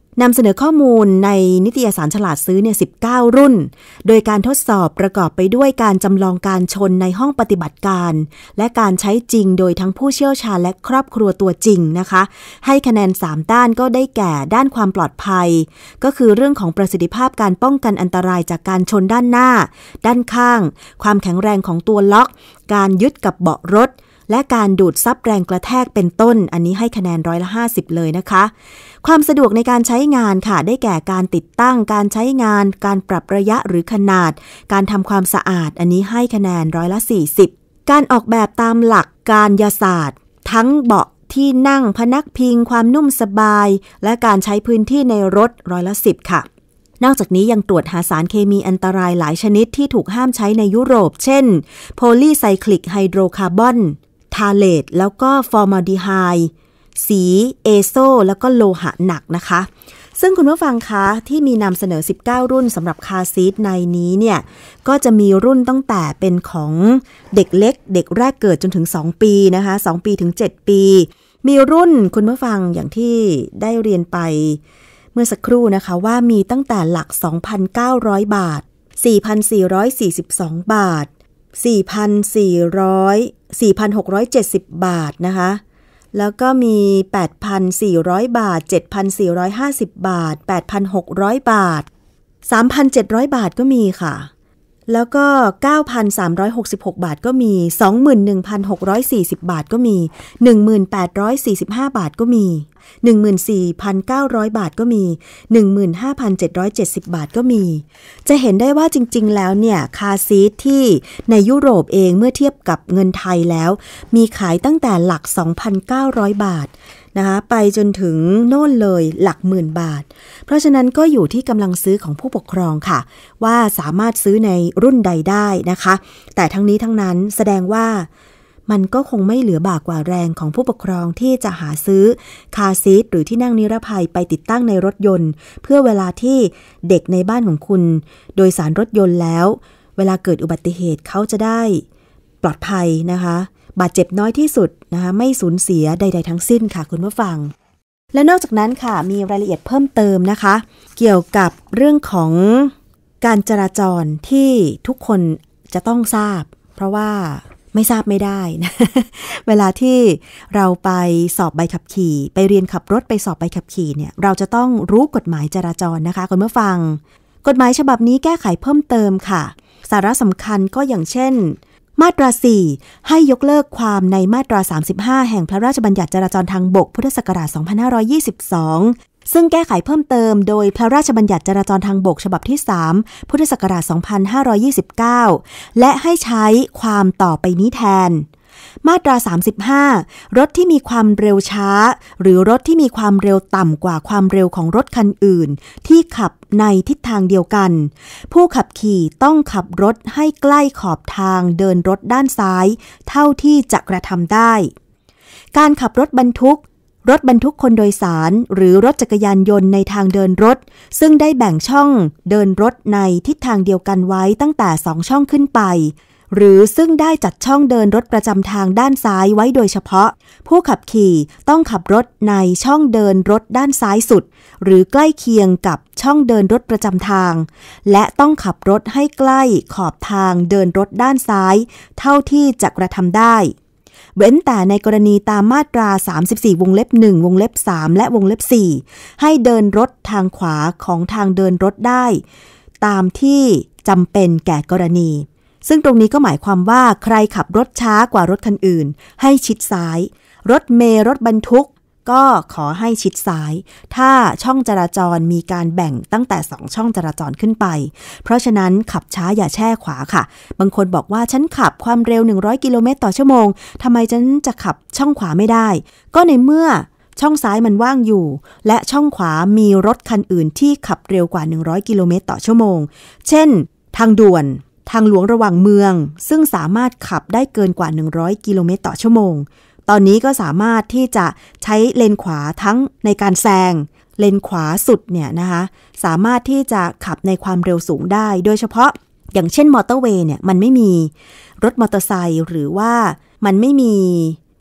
นำเสนอข้อมูลในนิตยสารฉลาดซื้อเนี่ยสิบเก้ารุ่นโดยการทดสอบประกอบไปด้วยการจำลองการชนในห้องปฏิบัติการและการใช้จริงโดยทั้งผู้เชี่ยวชาญและครอบครัวตัวจริงนะคะให้คะแนนสามด้านก็ได้แก่ด้านความปลอดภัยก็คือเรื่องของประสิทธิภาพการป้องกันอันตรายจากการชนด้านหน้าด้านข้างความแข็งแรงของตัวล็อกการยึดกับเบาะรถและการดูดซับแรงกระแทกเป็นต้นอันนี้ให้คะแนนร้อยละห้าสิบเลยนะคะความสะดวกในการใช้งานค่ะได้แก่การติดตั้งการใช้งานการปรับระยะหรือขนาดการทำความสะอาดอันนี้ให้คะแนนร้อยละสี่สิบการออกแบบตามหลักการยศาสตร์ทั้งเบาะที่นั่งพนักพิงความนุ่มสบายและการใช้พื้นที่ในรถร้อยละสิบค่ะนอกจากนี้ยังตรวจหาสารเคมีอันตรายหลายชนิดที่ถูกห้ามใช้ในยุโรปเช่นโพลีไซคลิกไฮโดรคาร์บอนทาเลตแล้วก็ฟอร์มาลดีไฮด์สีเอโซแล้วก็โลหะหนักนะคะซึ่งคุณผู้ฟังคะที่มีนำเสนอสิบเก้ารุ่นสำหรับคาร์ซีทในนี้เนี่ยก็จะมีรุ่นตั้งแต่เป็นของเด็กเล็กเด็กแรกเกิดจนถึงสองปีนะคะสองปีถึงเจ็ดปีมีรุ่นคุณผู้ฟังอย่างที่ได้เรียนไปเมื่อสักครู่นะคะว่ามีตั้งแต่หลัก สองพันเก้าร้อย บาท สี่พันสี่ร้อยสี่สิบสอง บาท สี่พันสี่ร้อย สี่พันหกร้อยเจ็ดสิบ บาทนะคะแล้วก็มี แปดพันสี่ร้อย บาท เจ็ดพันสี่ร้อยห้าสิบ บาท แปดพันหกร้อย บาท สามพันเจ็ดร้อย บาทก็มีค่ะแล้วก็ เก้าพันสามร้อยหกสิบหก บาทก็มี สองหมื่นหนึ่งพันหกร้อยสี่สิบ บาทก็มี หนึ่งหมื่นแปดร้อยสี่สิบห้า บาทก็มี หนึ่งหมื่นสี่พันเก้าร้อย บาทก็มี หนึ่งหมื่นห้าพันเจ็ดร้อยเจ็ดสิบ บาทก็มีจะเห็นได้ว่าจริงๆแล้วเนี่ยคาร์ซีทที่ในยุโรปเองเมื่อเทียบกับเงินไทยแล้วมีขายตั้งแต่หลัก สองพันเก้าร้อย บาทนะคะไปจนถึงโน่นเลยหลักหมื่นบาทเพราะฉะนั้นก็อยู่ที่กำลังซื้อของผู้ปกครองค่ะว่าสามารถซื้อในรุ่นใดได้นะคะแต่ทั้งนี้ทั้งนั้นแสดงว่ามันก็คงไม่เหลือบ่ากว่าแรงของผู้ปกครองที่จะหาซื้อคาร์ซีทหรือที่นั่งนิรภัยไปติดตั้งในรถยนต์เพื่อเวลาที่เด็กในบ้านของคุณโดยสารรถยนต์แล้วเวลาเกิดอุบัติเหตุเขาจะได้ปลอดภัยนะคะบาดเจ็บน้อยที่สุดนะคะไม่สูญเสียใดๆทั้งสิ้นค่ะคุณผู้ฟังและนอกจากนั้นค่ะมีรายละเอียดเพิ่มเติมนะคะเกี่ยวกับเรื่องของการจราจรที่ทุกคนจะต้องทราบเพราะว่าไม่ทราบไม่ได้นะเวลาที่เราไปสอบใบขับขี่ไปเรียนขับรถไปสอบใบขับขี่เนี่ยเราจะต้องรู้กฎหมายจราจรนะคะคุณผู้ฟังกฎหมายฉบับนี้แก้ไขเพิ่มเติมค่ะสาระสำคัญก็อย่างเช่นมาตราสี่ให้ยกเลิกความในมาตราสามสิบห้าแห่งพระราชบัญญัติจราจรทางบกพุทธศักราชสองพันห้าร้อยยี่สิบสองซึ่งแก้ไขเพิ่มเติมโดยพระราชบัญญัติจราจรทางบกฉบับที่สามพุทธศักราชสองพันห้าร้อยยี่สิบเก้าและให้ใช้ความต่อไปนี้แทนมาตราสามสิบห้ารถที่มีความเร็วช้าหรือรถที่มีความเร็วต่ำกว่าความเร็วของรถคันอื่นที่ขับในทิศทางเดียวกันผู้ขับขี่ต้องขับรถให้ใกล้ขอบทางเดินรถด้านซ้ายเท่าที่จะกระทำได้การขับรถบรรทุกรถบรรทุกคนโดยสารหรือรถจักรยานยนต์ในทางเดินรถซึ่งได้แบ่งช่องเดินรถในทิศทางเดียวกันไว้ตั้งแต่สองช่องขึ้นไปหรือซึ่งได้จัดช่องเดินรถประจำทางด้านซ้ายไว้โดยเฉพาะผู้ขับขี่ต้องขับรถในช่องเดินรถด้านซ้ายสุดหรือใกล้เคียงกับช่องเดินรถประจำทางและต้องขับรถให้ใกล้ขอบทางเดินรถด้านซ้ายเท่าที่จะกระทำได้เว้นแต่ในกรณีตามมาตราสามสิบสี่วงเล็บหนึ่งวงเล็บสามและวงเล็บสี่ให้เดินรถทางขวาของทางเดินรถได้ตามที่จำเป็นแก่กรณีซึ่งตรงนี้ก็หมายความว่าใครขับรถช้ากว่ารถคันอื่นให้ชิดซ้ายรถเมล์รถบรรทุกก็ขอให้ชิดซ้ายถ้าช่องจราจรมีการแบ่งตั้งแต่สองช่องจราจรขึ้นไปเพราะฉะนั้นขับช้าอย่าแช่ขวาค่ะบางคนบอกว่าฉันขับความเร็วหนึ่งร้อยกิโลเมตรต่อชั่วโมงทำไมฉันจะขับช่องขวาไม่ได้ก็ในเมื่อช่องซ้ายมันว่างอยู่และช่องขวามีรถคันอื่นที่ขับเร็วกว่าหนึ่งร้อยกิโลเมตรต่อชั่วโมงเช่นทางด่วนทางหลวงระหว่างเมืองซึ่งสามารถขับได้เกินกว่าหนึ่งร้อยกิโลเมตรต่อชั่วโมงตอนนี้ก็สามารถที่จะใช้เลนขวาทั้งในการแซงเลนขวาสุดเนี่ยนะคะสามารถที่จะขับในความเร็วสูงได้โดยเฉพาะอย่างเช่นมอเตอร์เวย์เนี่ยมันไม่มีรถมอเตอร์ไซค์หรือว่ามันไม่มี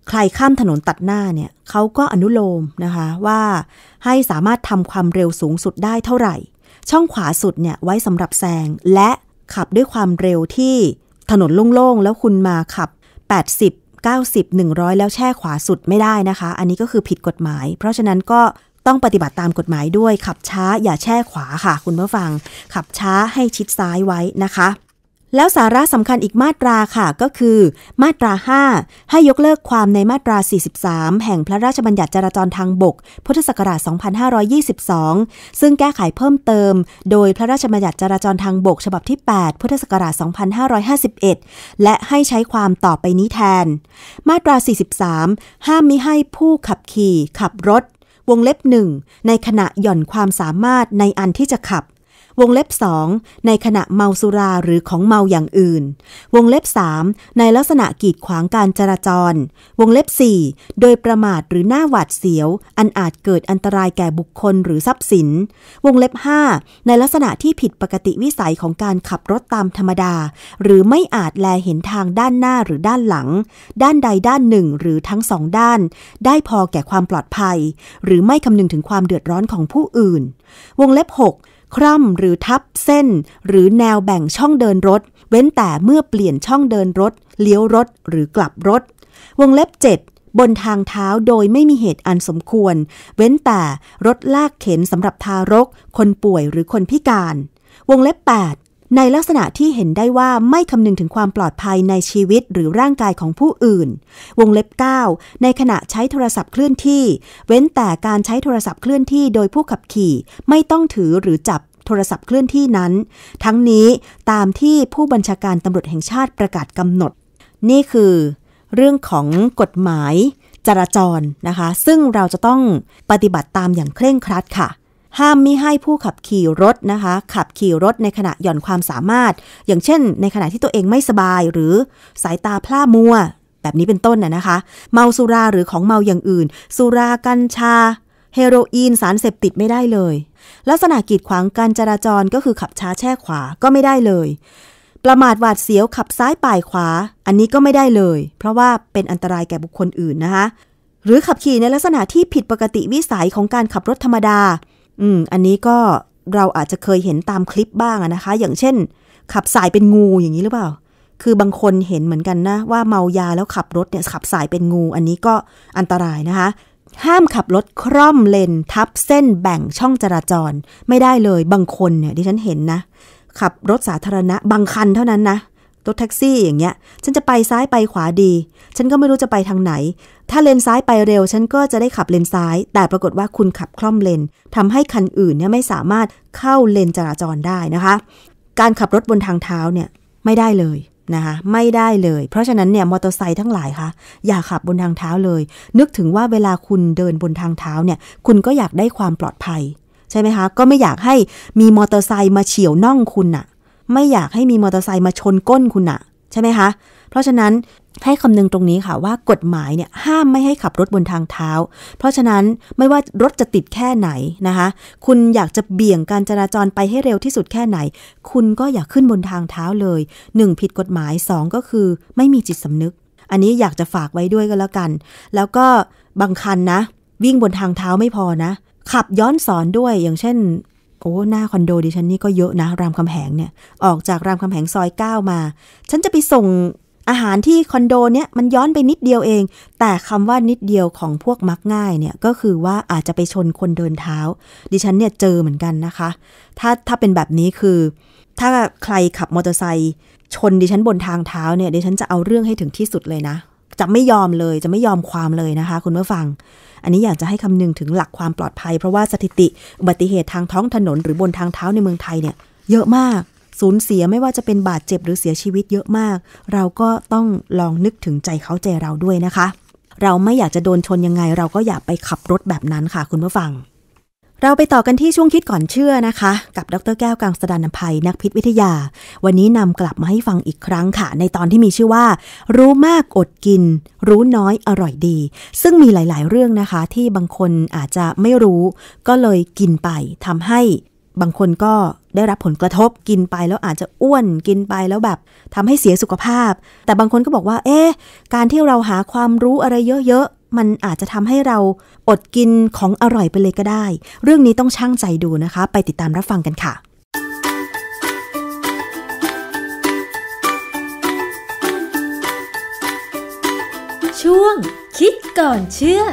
ใครข้ามถนนตัดหน้าเนี่ยเขาก็อนุโลมนะคะว่าให้สามารถทำความเร็วสูงสุดได้เท่าไหร่ช่องขวาสุดเนี่ยไว้สำหรับแซงและขับด้วยความเร็วที่ถนนโล่งๆแล้วคุณมาขับแปดสิบ เก้าสิบ หนึ่งร้อยแล้วแช่ขวาสุดไม่ได้นะคะอันนี้ก็คือผิดกฎหมายเพราะฉะนั้นก็ต้องปฏิบัติตามกฎหมายด้วยขับช้าอย่าแช่ขวาค่ะคุณผู้ฟังขับช้าให้ชิดซ้ายไว้นะคะแล้วสาระสำคัญอีกมาตราค่ะก็คือมาตราห้าให้ยกเลิกความในมาตราสี่สิบสามแห่งพระราชบัญญัติจราจรทางบกพุทธศักราชสองพันห้าร้อยยี่สิบสองซึ่งแก้ไขเพิ่มเติมโดยพระราชบัญญัติจราจรทางบกฉบับที่แปดพุทธศักราชสองพันห้าร้อยห้าสิบเอ็ดและให้ใช้ความต่อไปนี้แทนมาตราสี่สิบสามห้ามมิให้ผู้ขับขี่ขับรถวงเล็บหนึ่งในขณะหย่อนความสามารถในอันที่จะขับวงเล็บสองในขณะเมาสุราหรือของเมาอย่างอื่นวงเล็บสามในลักษณะกีดขวางการจราจรวงเล็บสี่โดยประมาทหรือหน้าหวาดเสียวอันอาจเกิดอันตรายแก่บุคคลหรือทรัพย์สินวงเล็บห้าในลักษณะที่ผิดปกติวิสัยของการขับรถตามธรรมดาหรือไม่อาจแลเห็นทางด้านหน้าหรือด้านหลังด้านใดด้านหนึ่งหรือทั้งสองด้านได้พอแก่ความปลอดภัยหรือไม่คำนึงถึงความเดือดร้อนของผู้อื่นวงเล็บหกคร่อมหรือทับเส้นหรือแนวแบ่งช่องเดินรถเว้นแต่เมื่อเปลี่ยนช่องเดินรถเลี้ยวรถหรือกลับรถวงเล็บเจ็ดบนทางเท้าโดยไม่มีเหตุอันสมควรเว้นแต่รถลากเข็นสำหรับทารกคนป่วยหรือคนพิการวงเล็บแปดในลักษณะที่เห็นได้ว่าไม่คำนึงถึงความปลอดภัยในชีวิตหรือร่างกายของผู้อื่นวงเล็บเก้าในขณะใช้โทรศัพท์เคลื่อนที่เว้นแต่การใช้โทรศัพท์เคลื่อนที่โดยผู้ขับขี่ไม่ต้องถือหรือจับโทรศัพท์เคลื่อนที่นั้นทั้งนี้ตามที่ผู้บัญชาการตำรวจแห่งชาติประกาศกำหนดนี่คือเรื่องของกฎหมายจราจรนะคะซึ่งเราจะต้องปฏิบัติตามอย่างเคร่งครัดค่ะห้ามมิให้ผู้ขับขี่รถนะคะขับขี่รถในขณะหย่อนความสามารถอย่างเช่นในขณะที่ตัวเองไม่สบายหรือสายตาพร่ามัวแบบนี้เป็นต้นน่ะนะคะเมาสุราหรือของเมาอย่างอื่นสุรากัญชาเฮโรอีนสารเสพติดไม่ได้เลยลักษณะกีดขวางการจราจรก็คือขับช้าแช่ขวาก็ไม่ได้เลยประมาทหวาดเสียวขับซ้ายป่ายขวาอันนี้ก็ไม่ได้เลยเพราะว่าเป็นอันตรายแก่บุคคลอื่นนะคะหรือขับขี่ในลักษณะที่ผิดปกติวิสัยของการขับรถธรรมดาอืมอันนี้ก็เราอาจจะเคยเห็นตามคลิปบ้างนะคะอย่างเช่นขับสายเป็นงูอย่างนี้หรือเปล่าคือบางคนเห็นเหมือนกันนะว่าเมายาแล้วขับรถเนี่ยขับสายเป็นงูอันนี้ก็อันตรายนะคะห้ามขับรถคร่อมเลนทับเส้นแบ่งช่องจราจรไม่ได้เลยบางคนเนี่ยดิฉันเห็นนะขับรถสาธารณะบางคันเท่านั้นนะรถแท็กซี่อย่างเงี้ยฉันจะไปซ้ายไปขวาดีฉันก็ไม่รู้จะไปทางไหนถ้าเลนซ้ายไปเร็วฉันก็จะได้ขับเลนซ้ายแต่ปรากฏว่าคุณขับคล่อมเลนทำให้คันอื่นเนี่ยไม่สามารถเข้าเลนจราจรได้นะคะการขับรถบนทางเท้าเนี่ยไม่ได้เลยนะคะไม่ได้เลยเพราะฉะนั้นเนี่ยมอเตอร์ไซค์ทั้งหลายค่ะอย่าขับบนทางเท้าเลยนึกถึงว่าเวลาคุณเดินบนทางเท้าเนี่ยคุณก็อยากได้ความปลอดภัยใช่ไหมคะก็ไม่อยากให้มีมอเตอร์ไซค์มาเฉี่ยวน่องคุณน่ะไม่อยากให้มีมอเตอร์ไซค์มาชนก้นคุณน่ะใช่ไหมคะเพราะฉะนั้นให้คำนึงตรงนี้ค่ะว่ากฎหมายเนี่ยห้ามไม่ให้ขับรถบนทางเท้าเพราะฉะนั้นไม่ว่ารถจะติดแค่ไหนนะคะคุณอยากจะเบี่ยงการจราจรไปให้เร็วที่สุดแค่ไหนคุณก็อย่าขึ้นบนทางเท้าเลยหนึ่งผิดกฎหมายสองก็คือไม่มีจิตสำนึกอันนี้อยากจะฝากไว้ด้วยก็แล้วกันแล้วก็บางคันนะวิ่งบนทางเท้าไม่พอนะขับย้อนสอนด้วยอย่างเช่นโอ้หน้าคอนโดดิฉันนี่ก็เยอะนะรามคำแหงเนี่ยออกจากรามคำแหงซอยเก้ามาฉันจะไปส่งอาหารที่คอนโดเนี่ยมันย้อนไปนิดเดียวเองแต่คำว่านิดเดียวของพวกมักง่ายเนี่ยก็คือว่าอาจจะไปชนคนเดินเท้าดิฉันเนี่ยเจอเหมือนกันนะคะถ้าถ้าเป็นแบบนี้คือถ้าใครขับมอเตอร์ไซค์ชนดิฉันบนทางเท้าเนี่ยดิฉันจะเอาเรื่องให้ถึงที่สุดเลยนะจะไม่ยอมเลยจะไม่ยอมความเลยนะคะคุณผู้ฟังอันนี้อยากจะให้คำนึงถึงหลักความปลอดภัยเพราะว่าสถิติอุบัติเหตุทางท้องถนนหรือบนทางเท้าในเมืองไทยเนี่ยเยอะมากสูญเสียไม่ว่าจะเป็นบาดเจ็บหรือเสียชีวิตเยอะมากเราก็ต้องลองนึกถึงใจเขาใจเราด้วยนะคะเราไม่อยากจะโดนชนยังไงเราก็อย่าไปขับรถแบบนั้นค่ะคุณผู้ฟังเราไปต่อกันที่ช่วงคิดก่อนเชื่อนะคะกับดร.แก้วกังสดาลอำไพนักพิษวิทยาวันนี้นำกลับมาให้ฟังอีกครั้งค่ะในตอนที่มีชื่อว่ารู้มากอดกินรู้น้อยอร่อยดีซึ่งมีหลายๆเรื่องนะคะที่บางคนอาจจะไม่รู้ก็เลยกินไปทำให้บางคนก็ได้รับผลกระทบกินไปแล้วอาจจะอ้วนกินไปแล้วแบบทำให้เสียสุขภาพแต่บางคนก็บอกว่าเอ๊ะการที่เราหาความรู้อะไรเยอะๆมันอาจจะทำให้เราอดกินของอร่อยไปเลยก็ได้เรื่องนี้ต้องชั่งใจดูนะคะไปติดตามรับฟังกันค่ะช่วงคิดก่อนเชื่อ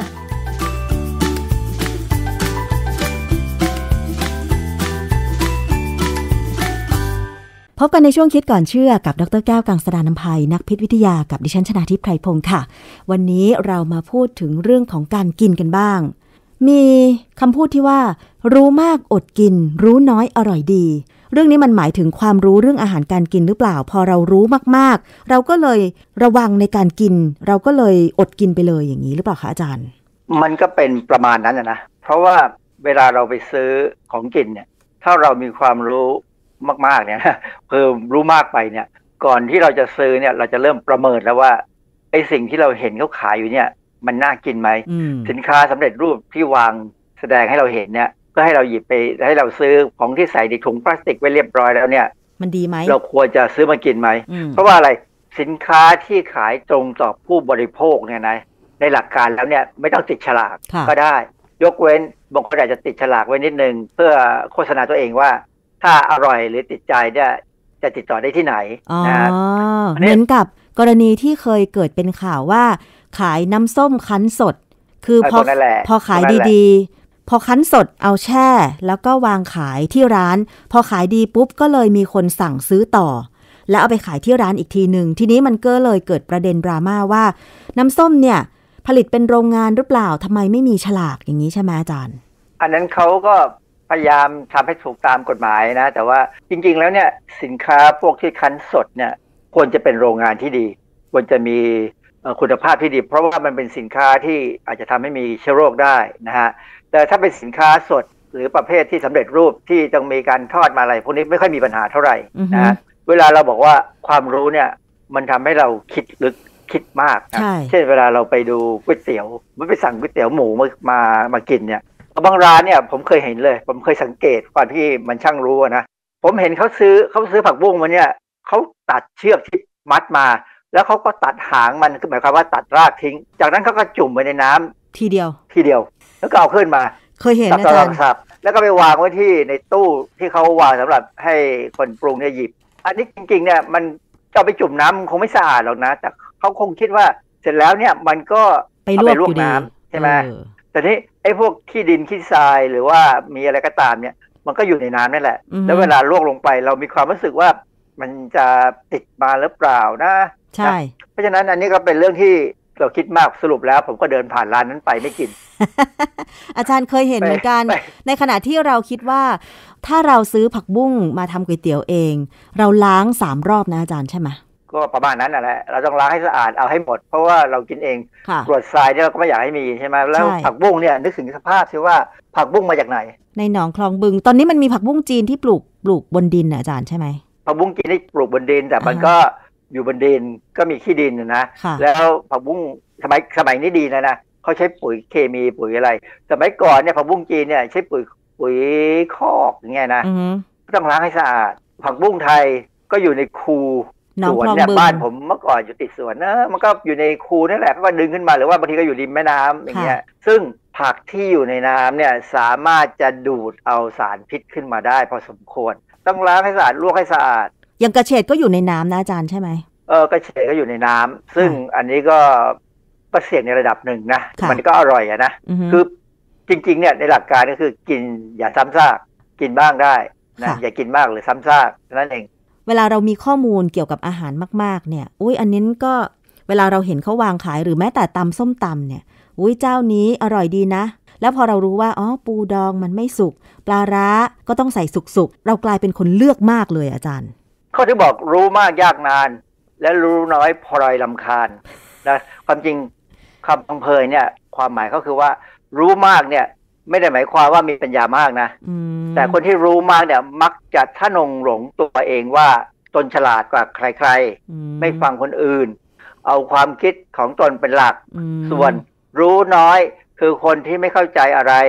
พบกันในช่วงคิดก่อนเชื่อกับดร.แก้วกังสดาลอำไพนักพิษวิทยากับดิฉันชนาทิพย์ไพรพงศ์ค่ะวันนี้เรามาพูดถึงเรื่องของการกินกันบ้างมีคำพูดที่ว่ารู้มากอดกินรู้น้อยอร่อยดีเรื่องนี้มันหมายถึงความรู้เรื่องอาหารการกินหรือเปล่าพอเรารู้มากๆเราก็เลยระวังในการกินเราก็เลยอดกินไปเลยอย่างนี้หรือเปล่าคะอาจารย์มันก็เป็นประมาณนั้นนะเพราะว่าเวลาเราไปซื้อของกินเนี่ยถ้าเรามีความรู้มากๆเนี่ยเพิ่มรู้มากไปเนี่ยก่อนที่เราจะซื้อเนี่ยเราจะเริ่มประเมินแล้วว่าไอ้สิ่งที่เราเห็นเขาขายอยู่เนี่ยมันน่ากินไหมสินค้าสำเร็จรูปที่วางแสดงให้เราเห็นเนี่ยก็ให้เราหยิบไปให้เราซื้อของที่ใส่ในถุงพลาสติกไว้เรียบร้อยแล้วเนี่ยมันดีไหมเราควรจะซื้อมากินไหมเพราะว่าอะไรสินค้าที่ขายตรงต่อผู้บริโภคเนี่ยนะในหลักการแล้วเนี่ยไม่ต้องติดฉลากก็ได้ยกเว้นบางคนอาจจะติดฉลากไว้นิดนึงเพื่อโฆษณาตัวเองว่าถ้าอร่อยหรือติดใจเนี่ยจะติดต่อได้ที่ไหนนะเหมือนกับกรณีที่เคยเกิดเป็นข่าวว่าขายน้ำส้มคั้นสดคือพอพอขายดีๆพอคั้นสดเอาแช่แล้วก็วางขายที่ร้านพอขายดีปุ๊บก็เลยมีคนสั่งซื้อต่อแล้วเอาไปขายที่ร้านอีกทีนึงทีนี้มันก็เลยเกิดประเด็นดราม่าว่าน้ำส้มเนี่ยผลิตเป็นโรงงานหรือเปล่าทำไมไม่มีฉลากอย่างนี้ใช่ไหมอาจารย์อันนั้นเขาก็พยายามทำให้ถูกตามกฎหมายนะแต่ว่าจริงๆแล้วเนี่ยสินค้าพวกที่คั้นสดเนี่ยควรจะเป็นโรงงานที่ดีควรจะมีคุณภาพที่ดีเพราะว่ามันเป็นสินค้าที่อาจจะทำให้มีเชื้อโรคได้นะฮะแต่ถ้าเป็นสินค้าสดหรือประเภทที่สำเร็จรูปที่ต้องมีการทอดมาอะไรพวกนี้ไม่ค่อยมีปัญหาเท่าไหร่นะฮะเวลาเราบอกว่าความรู้เนี่ยมันทำให้เราคิดลึกคิดมากนะเช่นเวลาเราไปดูก๋วยเตี๋ยวไม่ไปสั่งก๋วยเตี๋ยวหมูมามามากินเนี่ยบางร้านเนี่ยผมเคยเห็นเลยผมเคยสังเกตก่อนที่มันช่างรู้นะผมเห็นเขาซื้อเขาซื้อผักบุ้งมาเนี่ยเขาตัดเชือกที่มัดมาแล้วเขาก็ตัดหางมันคือหมายความว่าตัดรากทิ้งจากนั้นเขาก็จุ่มไปในน้ำทีเดียวทีเดียวแล้วก็เอาขึ้นมาเคยเห็นอาจารย์แล้วก็ไปวางไว้ที่ในตู้ที่เขาวางสำหรับให้คนปรุงเนี่ยหยิบอันนี้จริงๆเนี่ยมันจะไปจุ่มน้ำคงไม่สะอาดหรอกนะแต่เขาคงคิดว่าเสร็จแล้วเนี่ยมันก็ไปลวกน้ำใช่ไหมแต่นี้ไอ้พวกขี้ดินขี้ทรายหรือว่ามีอะไรก็ตามเนี่ยมันก็อยู่ในน้ำนั่นแหละแล้วเวลาลวกลงไปเรามีความรู้สึกว่ามันจะติดมาหรือเปล่านะใช่เพราะฉะนั้นอันนี้ก็เป็นเรื่องที่เราคิดมากสรุปแล้วผมก็เดินผ่านร้านนั้นไปไม่กินอาจารย์เคยเห็นเหมือนกันในขณะที่เราคิดว่าถ้าเราซื้อผักบุ้งมาทำก๋วยเตี๋ยวเองเราล้างสามรอบนะอาจารย์ใช่ไหมก็ประมาณนั้นแหละเราต้องล้างให้สะอาดเอาให้หมดเพราะว่าเรากินเองกรวดทรายเนี่ยเราก็ไม่อยากให้มีใช่ไหมแล้วผักบุ้งเนี่ยนึกถึงสภาพสิว่าผักบุ้งมาจากไหนในหนองคลองบึงตอนนี้มันมีผักบุ้งจีนที่ปลูกปลูกบนดินอาจารย์ใช่ไหมผักบุ้งจีนที่ปลูกบนดินแต่มันก็อยู่บนดินก็มีขี้ดินนะแล้วผักบุ้งสมัยสมัยนี้ดีนะนะเขาใช้ปุ๋ยเคมีปุ๋ยอะไรสมัยก่อนเนี่ยผักบุ้งจีนเนี่ยใช้ปุ๋ยปุ๋ยคอกอย่างเงี้ยนะต้องล้างให้สะอาดผักบุ้งไทยก็อยู่ในคูสวนเนี่ยบ้านผมเมื่อก่อนอยู่ติดสวนนะมันก็อยู่ในคูนั่นแหละก็ดึงขึ้นมาหรือว่าบางทีก็อยู่ริมแม่น้ำอย่างเงี้ยซึ่งผักที่อยู่ในน้ำเนี่ยสามารถจะดูดเอาสารพิษขึ้นมาได้พอสมควรต้องล้างให้สะอาดลวกให้สะอาดอย่างกระเฉดก็อยู่ในน้ำนะอาจารย์ใช่ไหมเออกระเฉดก็อยู่ในน้ำซึ่งอันนี้ก็ก็เสี่ยงในระดับหนึ่งนะมันก็อร่อยอะนะคือจริงๆเนี่ยในหลักการก็คือกินอย่าซ้ำซากกินบ้างได้นะอย่ากินมากหรือซ้ำซากนั่นเองเวลาเรามีข้อมูลเกี่ยวกับอาหารมากๆเนี่ยอุ้ยอันนี้ก็เวลาเราเห็นเขาวางขายหรือแม้แต่ตำส้มตำเนี่ยอุ้ยเจ้านี้อร่อยดีนะแล้วพอเรารู้ว่าอ๋อปูดองมันไม่สุกปลาร้าก็ต้องใส่สุกๆเรากลายเป็นคนเลือกมากเลยอาจารย์เขาที่บอกรู้มากยากนานและรู้น้อยพลอยรำคาญนะความจริงคำพังเพยเนี่ยความหมายก็คือว่ารู้มากเนี่ยไม่ได้หมายความว่ามีปัญญามากนะแต่คนที่รู้มากเนี่ยมักจะทะนงหลงตัวเองว่าตนฉลาดกว่าใครๆไม่ฟังคนอื่นเอาความคิดของตนเป็นหลักส่วนรู้น้อยคือคนที่ไม่เข้าใจอะไร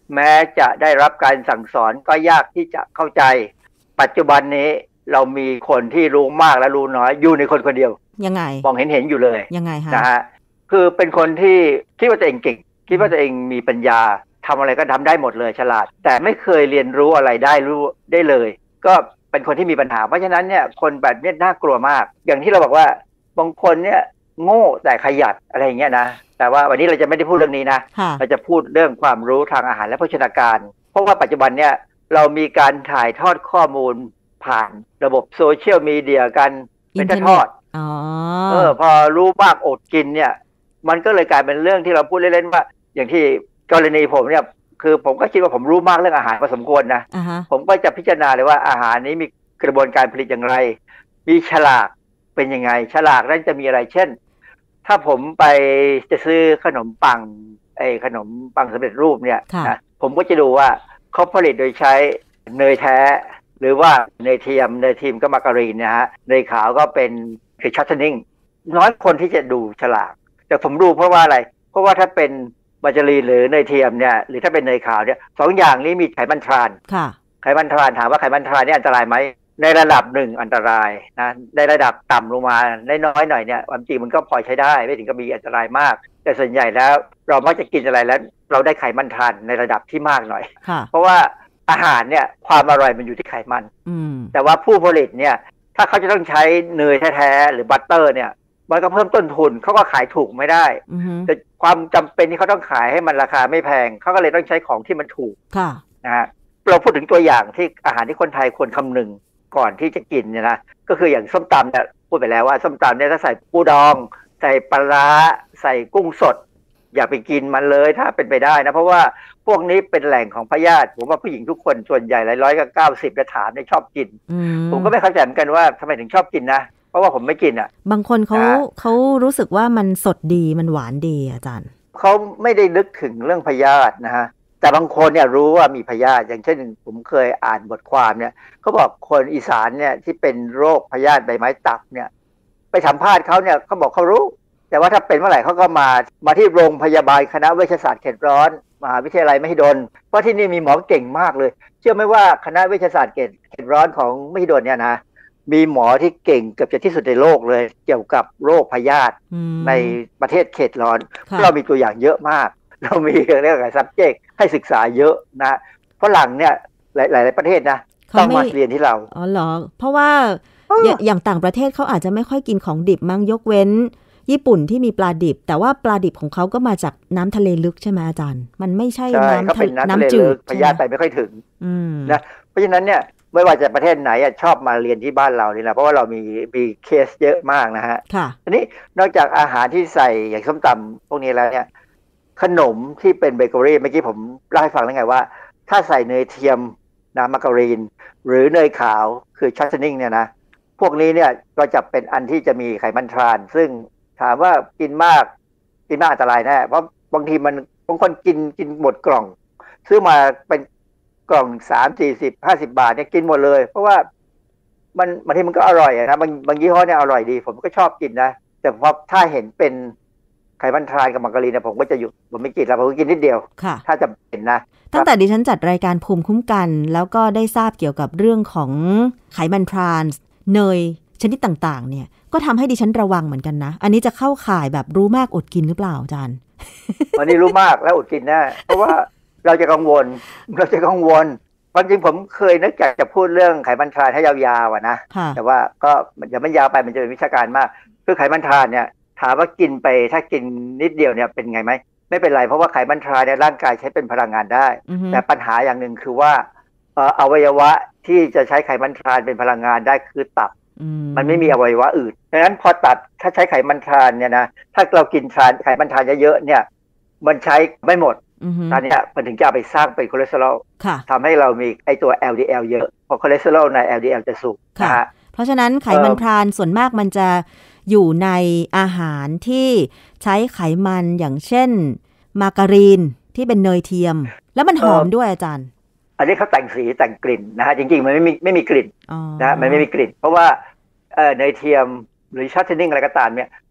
แม้จะได้รับการสั่งสอนก็ยากที่จะเข้าใจปัจจุบันนี้เรามีคนที่รู้มากและรู้น้อยอยู่ในคนคนเดียวยังไงมองเห็นเห็นอยู่เลยยังไงฮะนะฮะคือเป็นคนที่คิดว่าตัวเองเก่งคิดว่าตัวเองมีปัญญาทำอะไรก็ทำได้หมดเลยฉลาดแต่ไม่เคยเรียนรู้อะไรได้รู้ได้เลยก็เป็นคนที่มีปัญหาเพราะฉะนั้นเนี่ยคนแบบนี้น่ากลัวมากอย่างที่เราบอกว่าบางคนเนี่ยโง่แต่ขยันอะไรอย่างเงี้ยนะแต่ว่าวันนี้เราจะไม่ได้พูดเรื่องนี้นะเราจะพูดเรื่องความรู้ทางอาหารและโภชนาการเพราะว่าปัจจุบันเนี่ยเรามีการถ่ายทอดข้อมูลผ่านระบบโซเชียลมีเดียกันเป็นทอดอ๋อเออพอรู้มากอดกินเนี่ยมันก็เลยกลายเป็นเรื่องที่เราพูดเล่นๆว่าอย่างที่กรณีผมเนี่ยคือผมก็คิดว่าผมรู้มากเรื่องอาหารพอสมควรนะ uh-huh. ผมก็จะพิจารณาเลยว่าอาหารนี้มีกระบวนการผลิตอย่างไรมีฉลากเป็นยังไงฉลากนั้นจะมีอะไรเช่นถ้าผมไปจะซื้อขนมปังไอ้ขนมปังสำเร็จรูปเนี่ยนะผมก็จะดูว่าเขาผลิตโดยใช้เนยแท้หรือว่าเนยเทียมเนยเทียมก็มาการีนนะฮะเนยขาวก็เป็นคือช็อตเทนนิ่งน้อยคนที่จะดูฉลากแต่ผมดูเพราะว่าอะไรเพราะว่าถ้าเป็นมาการีนหรือเนยเทียมเนี่ยหรือถ้าเป็นเนยขาวเนี่ยสองอย่างนี้มีไขมันทรานไขมันทรานถามว่าไขมันทรานนี่อันตรายไหมในระดับหนึ่งอันตรายนะในระดับต่ำลงมาได้น้อยหน่อยเนี่ยความจริงมันก็พอใช้ได้ไม่ถึงกับมีอันตรายมากแต่ส่วนใหญ่แล้วเรามักจะกินอะไรแล้วเราได้ไขมันทรานในระดับที่มากหน่อยเพราะว่าอาหารเนี่ยความอร่อยมันอยู่ที่ไขมันแต่ว่าผู้ผลิตเนี่ยถ้าเขาจะต้องใช้เนยแท้ๆหรือบัตเตอร์เนี่ยมันก็เพิ่มต้นทุนเขาก็ขายถูกไม่ได้แต่ความจำเป็นที่เขาต้องขายให้มันราคาไม่แพงเขาก็เลยต้องใช้ของที่มันถูกนะฮะเราพูดถึงตัวอย่างที่อาหารที่คนไทยควรคำนึงก่อนที่จะกินเนี่ยนะก็คืออย่างส้มตำเนี่ยพูดไปแล้วว่าส้มตำเนี่ยถ้าใส่ปูดองใส่ปลาร้าใส่กุ้งสดอย่าไปกินมันเลยถ้าเป็นไปได้นะเพราะว่าพวกนี้เป็นแหล่งของพยาธิผมว่าผู้หญิงทุกคนส่วนใหญ่หลายร้อยก็เก้าสิบจะถามเนี่ยชอบกินผมก็ไม่เข้าใจเหมือนกันว่าทำไมถึงชอบกินนะเพราะว่าผมไม่กินอ่ะบางคนเขาเขารู้สึกว่ามันสดดีมันหวานดีอาจารย์เขาไม่ได้นึกถึงเรื่องพยาธินะฮะแต่บางคนเนี่ยรู้ว่ามีพยาธิอย่างเช่นผมเคยอ่านบทความเนี่ยเขาบอกคนอีสานเนี่ยที่เป็นโรคพยาธิใบไม้ตับเนี่ยไปสัมภาษณ์เขาเนี่ยเขาบอกเขารู้แต่ว่าถ้าเป็นเมื่อไหร่เขาก็มามาที่โรงพยาบาลคณะเวชศาสตร์เขตร้อนมหาวิทยาลัยมหิดลเพราะที่นี่มีหมอเก่งมากเลยเชื่อไหมว่าคณะเวชศาสตร์เขตเขตร้อนของมหิดลเนี่ยนะมีหมอที่เก่งเกือบจะที่สุดในโลกเลยเกี่ยวกับโรคพยาธิในประเทศเขตร้อนเรามีตัวอย่างเยอะมากเรามีเรื่องอะไร subject ให้ศึกษาเยอะนะฝรั่งเนี่ยหลายๆประเทศนะต้องมาเรียนที่เราอ๋อเหรอเพราะว่าอย่างต่างประเทศเขาอาจจะไม่ค่อยกินของดิบมั้งยกเว้นญี่ปุ่นที่มีปลาดิบแต่ว่าปลาดิบของเขาก็มาจากน้ำทะเลลึกใช่ไหมอาจารย์มันไม่ใช่น้ำน้ำจืดพยาธิไปไม่ค่อยถึงนะเพราะฉะนั้นเนี่ยไม่ว่าจะประเทศไหนชอบมาเรียนที่บ้านเรานี่แหละเพราะว่าเรามีมีเคสเยอะมากนะฮะทีนี้นอกจากอาหารที่ใส่อย่างส้มตำพวกนี้แล้วเนี่ยขนมที่เป็นเบเกอรี่เมื่อกี้ผมเล่าให้ฟังแล้วไงว่าถ้าใส่เนยเทียมน้ำมาการีนหรือเนยขาวคือช็อตเทนนิ่งเนี่ยนะพวกนี้เนี่ยก็จะเป็นอันที่จะมีไขมันทรานซึ่งถามว่ากินมากกินมากอันตรายแน่เพราะบางทีมันบางคนกินกินหมดกล่องซื้อมาเป็นกล่องสามสี่สิบห้าสิบบาทเนี่ยกินหมดเลยเพราะว่ามันบางทีมันก็อร่อยนะบางบางยี่ห้อเนี่ยอร่อยดีผมก็ชอบกินนะแต่พอถ้าเห็นเป็นไขมันทรานกับมาการีนเนี่ยผมก็จะหยุดผมไม่กินแล้วผมก็กินนิดเดียวถ้าจำเป็นนะตั้งแต่ดิฉันจัดรายการภูมิคุ้มกันแล้วก็ได้ทราบเกี่ยวกับเรื่องของไขมันทรานเนยชนิดต่างๆเนี่ยก็ทำให้ดิฉันระวังเหมือนกันนะอันนี้จะเข้าข่ายแบบรู้มากอดกินหรือเปล่าอาจารย์อันนี้รู้มากแล้วอดกินแน่เพราะว่าเราจะกังวลเราจะกังวลความจริงผมเคยนึกอยากจะพูดเรื่องไขมันทรานให้ยาวๆนะแต่ว่าก็อย่ามันยาวไปมันจะเป็นวิชาการมากคือไขมันทรานเนี่ยถามว่ากินไปถ้ากินนิดเดียวเนี่ยเป็นไงไหมไม่เป็นไรเพราะว่าไขมันทรานเนี่ยร่างกายใช้เป็นพลังงานได้แต่ปัญหาอย่างหนึ่งคือว่าอวัยวะที่จะใช้ไขมันทรานเป็นพลังงานได้คือตับมันไม่มีอวัยวะอื่นดังนั้นพอตัดถ้าใช้ไขมันทรานเนี่ยนะถ้าเรากินทรานไขมันทรานเยอะๆเนี่ยมันใช้ไม่หมดตอนนี้มันถึงจะเอาไปสร้างเป็นคอเลสเตอรอลทำให้เรามีไอตัว แอล ดี แอล เยอะเพราะคอเลสเตอรอลใน แอล ดี แอล จะสูงนะฮะเพราะฉะนั้นไขมันทรานส่วนมากมันจะอยู่ในอาหารที่ใช้ไขมันอย่างเช่นมาการีนที่เป็นเนยเทียมแล้วมันหอมด้วยอาจารย์อันนี้เขาแต่งสีแต่งกลิ่นนะฮะจริงๆมันไม่มีไม่มีกลิ่นนะมันไม่มีกลิ่นเพราะว่าเอ่อเนยเทียมหรือช็อตเทนนิ่งอะไรก็ตามเนี่ย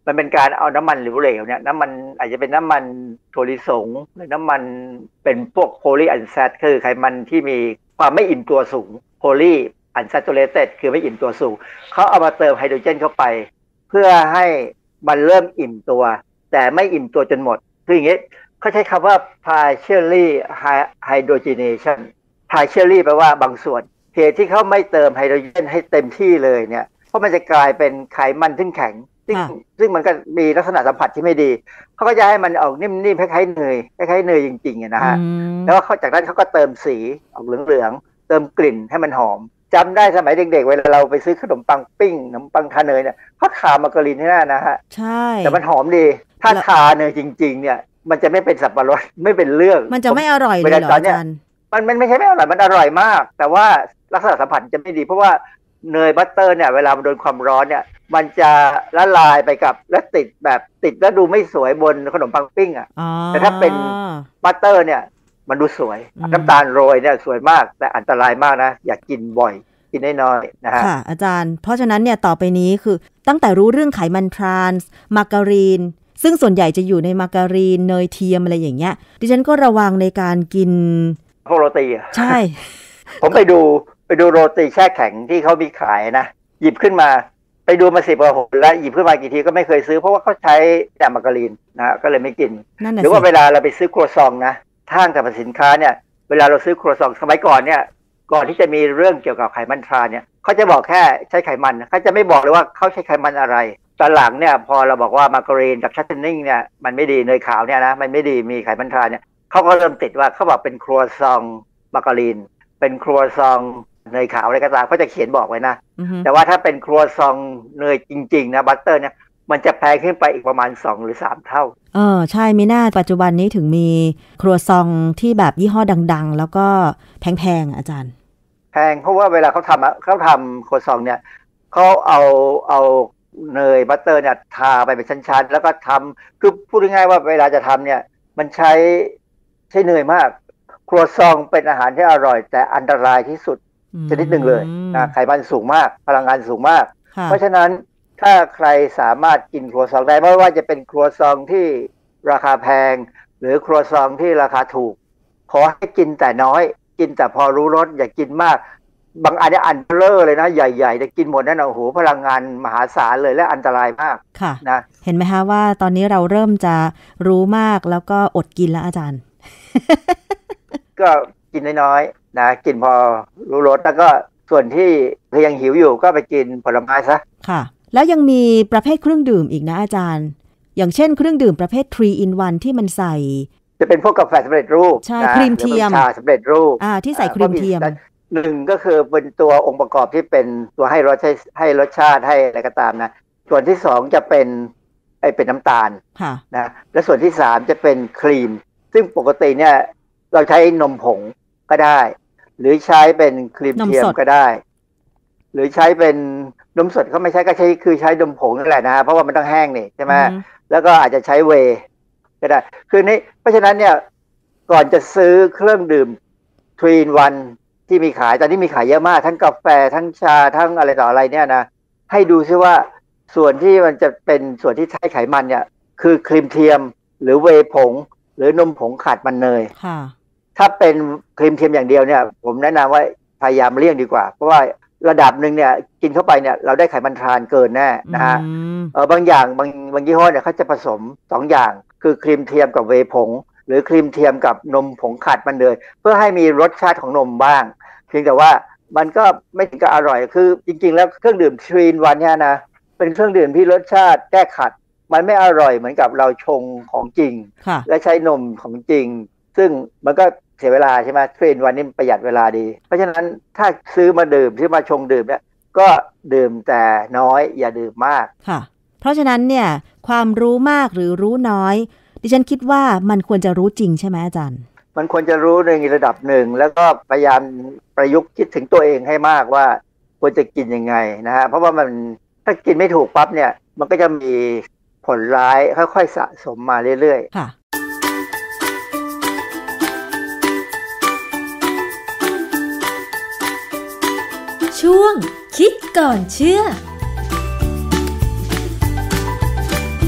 มันเป็นการเอาน้ำมันเหลวๆเนี่ยน้ำมันอาจจะเป็นน้ำมันถั่วลิสงหรือน้ำมันเป็นพวกโพลีอันแซตคือไขมันที่มีความไม่อิ่มตัวสูงโพลีอันแซตูเรเต็ดคือไม่อิ่มตัวสูงเขาเอามาเติมไฮโดรเจนเข้าไปเพื่อให้มันเริ่มอิ่มตัวแต่ไม่อิ่มตัวจนหมดคืออย่างนี้เขาใช้คำว่า partially hydrogenation partially แปลว่าบางส่วนเหตุที่เขาไม่เติมไฮโดรเจนให้เต็มที่เลยเนี่ยเพราะมันจะกลายเป็นไขมันซึ่งแข็งซึ่งซึ่งมันก็มีลักษณะสัมผัสที่ไม่ดีเขาก็จะให้มันออกนิ่มๆคล้ายๆเนยคล้ายๆเนยจริงๆนะฮะแล้วเขาจากนั้นเขาก็เติมสีออกเหลืองๆเติมกลิ่นให้มันหอมจำได้สมัยเด็กๆเวลาเราไปซื้อขนมปังปิ้งขนมปังทาเนยเนี่ยเขาทามาการีนให้หน้านะฮะใช่แต่มันหอมดีถ้าทาเนยจริงๆเนี่ยมันจะไม่เป็นสับปะรดไม่เป็นเรื่องมันจะไม่อร่อยเลยเหรออาจารย์มันมันไม่ใช่ไม่อร่อยมันอร่อยมากแต่ว่าลักษณะสัมผัสจะไม่ดีเพราะว่าเนยบัตเตอร์เนี่ยเวลามันโดนความร้อนเนี่ยมันจะละลายไปกับและติดแบบติดแล้วดูไม่สวยบนขนมปังปิ้งอ่ะแต่ถ้าเป็นบัตเตอร์เนี่ยมันดูสวยน้ำตาลโรยเนี่ยสวยมากแต่อันตรายมากนะอย่ากกินบ่อยกินน้อยๆนะฮะค่ะอาจารย์เพราะฉะนั้นเนี่ยต่อไปนี้คือตั้งแต่รู้เรื่องไขมันทรานส์มาการีนซึ่งส่วนใหญ่จะอยู่ในมาการีนเนยเทียมอะไรอย่างเงี้ยดิฉันก็ระวังในการกินพวกโรตีอ่ะใช่ผมไปดูไปดูโรตีแช่แข็งที่เขามีขายนะหยิบขึ้นมาไปดูมาสิบกว่าหนแล้วหยิบขึ้นมากี่ทีก็ไม่เคยซื้อเพราะว่าเขาใช้แต่มาการีนนะก็เลยไม่กินหรือว่าเวลาเราไปซื้อครัวซองนะห้างสรรพสินค้าเนี่ยเวลาเราซื้อครัวซองสมัยก่อนเนี่ยก่อนที่จะมีเรื่องเกี่ยวกับไขมันทรานเนี่ยเขาจะบอกแค่ใช้ไขมันเขาจะไม่บอกเลยว่าเขาใช้ไขมันอะไรตอนหลังเนี่ยพอเราบอกว่ามาการีนกับชัตเทนนิ่งเนี่ยมันไม่ดีเนยขาวเนี่ยนะมันไม่ดีมีไขมันทรานเนี่ยเขาก็เริ่มติดว่าเขาบอกเป็นครัวซองมาการีนเป็นครัวซองเนยขาวอะไรก็ตามเขาจะเขียนบอกไว้นะ uh-huh. แต่ว่าถ้าเป็นครัวซองเนยจริงๆนะบัตเตอร์เนี่ยมันจะแพงขึ้นไปอีกประมาณสองหรือสามเท่าเออใช่มีหน้าปัจจุบันนี้ถึงมีครัวซองที่แบบยี่ห้อดังๆแล้วก็แพงๆอาจารย์แพงเพราะว่าเวลาเขาทำเขาทำครัวซองเนี่ยเขาเอาเอาเนยบัตเตอร์เนี่ยทาไปเป็นชั้นๆแล้วก็ทำคือพูดง่ายๆว่าเวลาจะทำเนี่ยมันใช้ใช้เนยมากครัวซองเป็นอาหารที่อร่อยแต่อันตรายที่สุดชนิดหนึ่งเลยนะไขมันสูงมากพลังงานสูงมากเพราะฉะนั้นถ้าใครสามารถกินครัวซองได้ไม่ว่าจะเป็นครัวซองที่ราคาแพงหรือครัวซองที่ราคาถูกขอให้กินแต่น้อยกินแต่พอรู้รสอย่ากินมากบางอันเนี่ยอันเบลอเลยนะใหญ่ๆจะกินหมดนั่นโอ้โหพลังงานมหาศาลเลยและอันตรายมากค่ะนะเห็นไหมคะว่าตอนนี้เราเริ่มจะรู้มากแล้วก็อดกินแล้วอาจารย์ก็กินน้อยๆนะกินพอรู้รสแล้วก็ส่วนที่ยังหิวอยู่ก็ไปกินผลไม้ซะค่ะแล้วยังมีประเภทเครื่องดื่มอีกนะอาจารย์อย่างเช่นเครื่องดื่มประเภททรี in วันที่มันใส่จะเป็นพวกกาแฟสำเร็จรูปใช่ครีมเทียมชาสำเร็จรูปอ่าที่ใส่ครีมเทียมหนึ่งก็คือเป็นตัวองค์ประกอบที่เป็นตัวให้รสให้รสชาติให้อะไรก็ตามนะส่วนที่สองจะเป็นไอเป็นน้ำตาลนะและส่วนที่สามจะเป็นครีมซึ่งปกติเนี่ยเราใช้นมผงก็ได้หรือใช้เป็นครีมเทียมก็ได้หรือใช้เป็นนมสดเขาไม่ใช้ก็ใช้คือใช้นมผงนั่นแหละนะเพราะว่ามันต้องแห้งนี่ใช่ไหมแล้วก็อาจจะใช้เวย์ก็ได้คือนี่เพราะฉะนั้นเนี่ยก่อนจะซื้อเครื่องดื่มทรี in วันที่มีขายตอนนี้มีขายเยอะมากทั้งกาแฟทั้งชาทั้งอะไรต่ออะไรเนี่ยนะให้ดูซิว่าส่วนที่มันจะเป็นส่วนที่ใช้ไขมันเนี่ยคือครีมเทียมหรือเวย์ผงหรือนมผงขาดมันเนยถ้าเป็นครีมเทียมอย่างเดียวเนี่ยผมแนะนำว่าพยายามเลี่ยงดีกว่าเพราะว่าระดับหนึ่งเนี่ยกินเข้าไปเนี่ยเราได้ไขมันทรานเกินแน่นะฮะเออบางอย่างบางบางยี่ห้อเนี่ยเขาจะผสมสองอย่างคือครีมเทียมกับเวย์ผงหรือครีมเทียมกับนมผงขาดมันเนยเพื่อให้มีรสชาติของนมบ้างเพียงแต่ว่ามันก็ไม่ถึงกับอร่อยคือจริงๆแล้วเครื่องดื่มทรี in วันเนี่ยนะเป็นเครื่องดื่มที่รสชาติแก้ขัดมันไม่อร่อยเหมือนกับเราชงของจริงและใช้นมของจริงซึ่งมันก็เสียเวลาใช่ไหมทรี in วันนี่ประหยัดเวลาดีเพราะฉะนั้นถ้าซื้อมาดื่มซื้อมาชงดื่มเนี่ยก็ดื่มแต่น้อยอย่าดื่มมากค่ะเพราะฉะนั้นเนี่ยความรู้มากหรือรู้น้อยดิฉันคิดว่ามันควรจะรู้จริงใช่ไหมอาจารย์มันควรจะรู้ในระดับหนึ่งแล้วก็พยายามประยุกต์คิดถึงตัวเองให้มากว่าควรจะกินยังไงนะฮะเพราะว่ามันถ้ากินไม่ถูกปั๊บเนี่ยมันก็จะมีผลร้ายค่อยๆสะสมมาเรื่อยๆค่ะช่วงคิดก่อนเชื่อ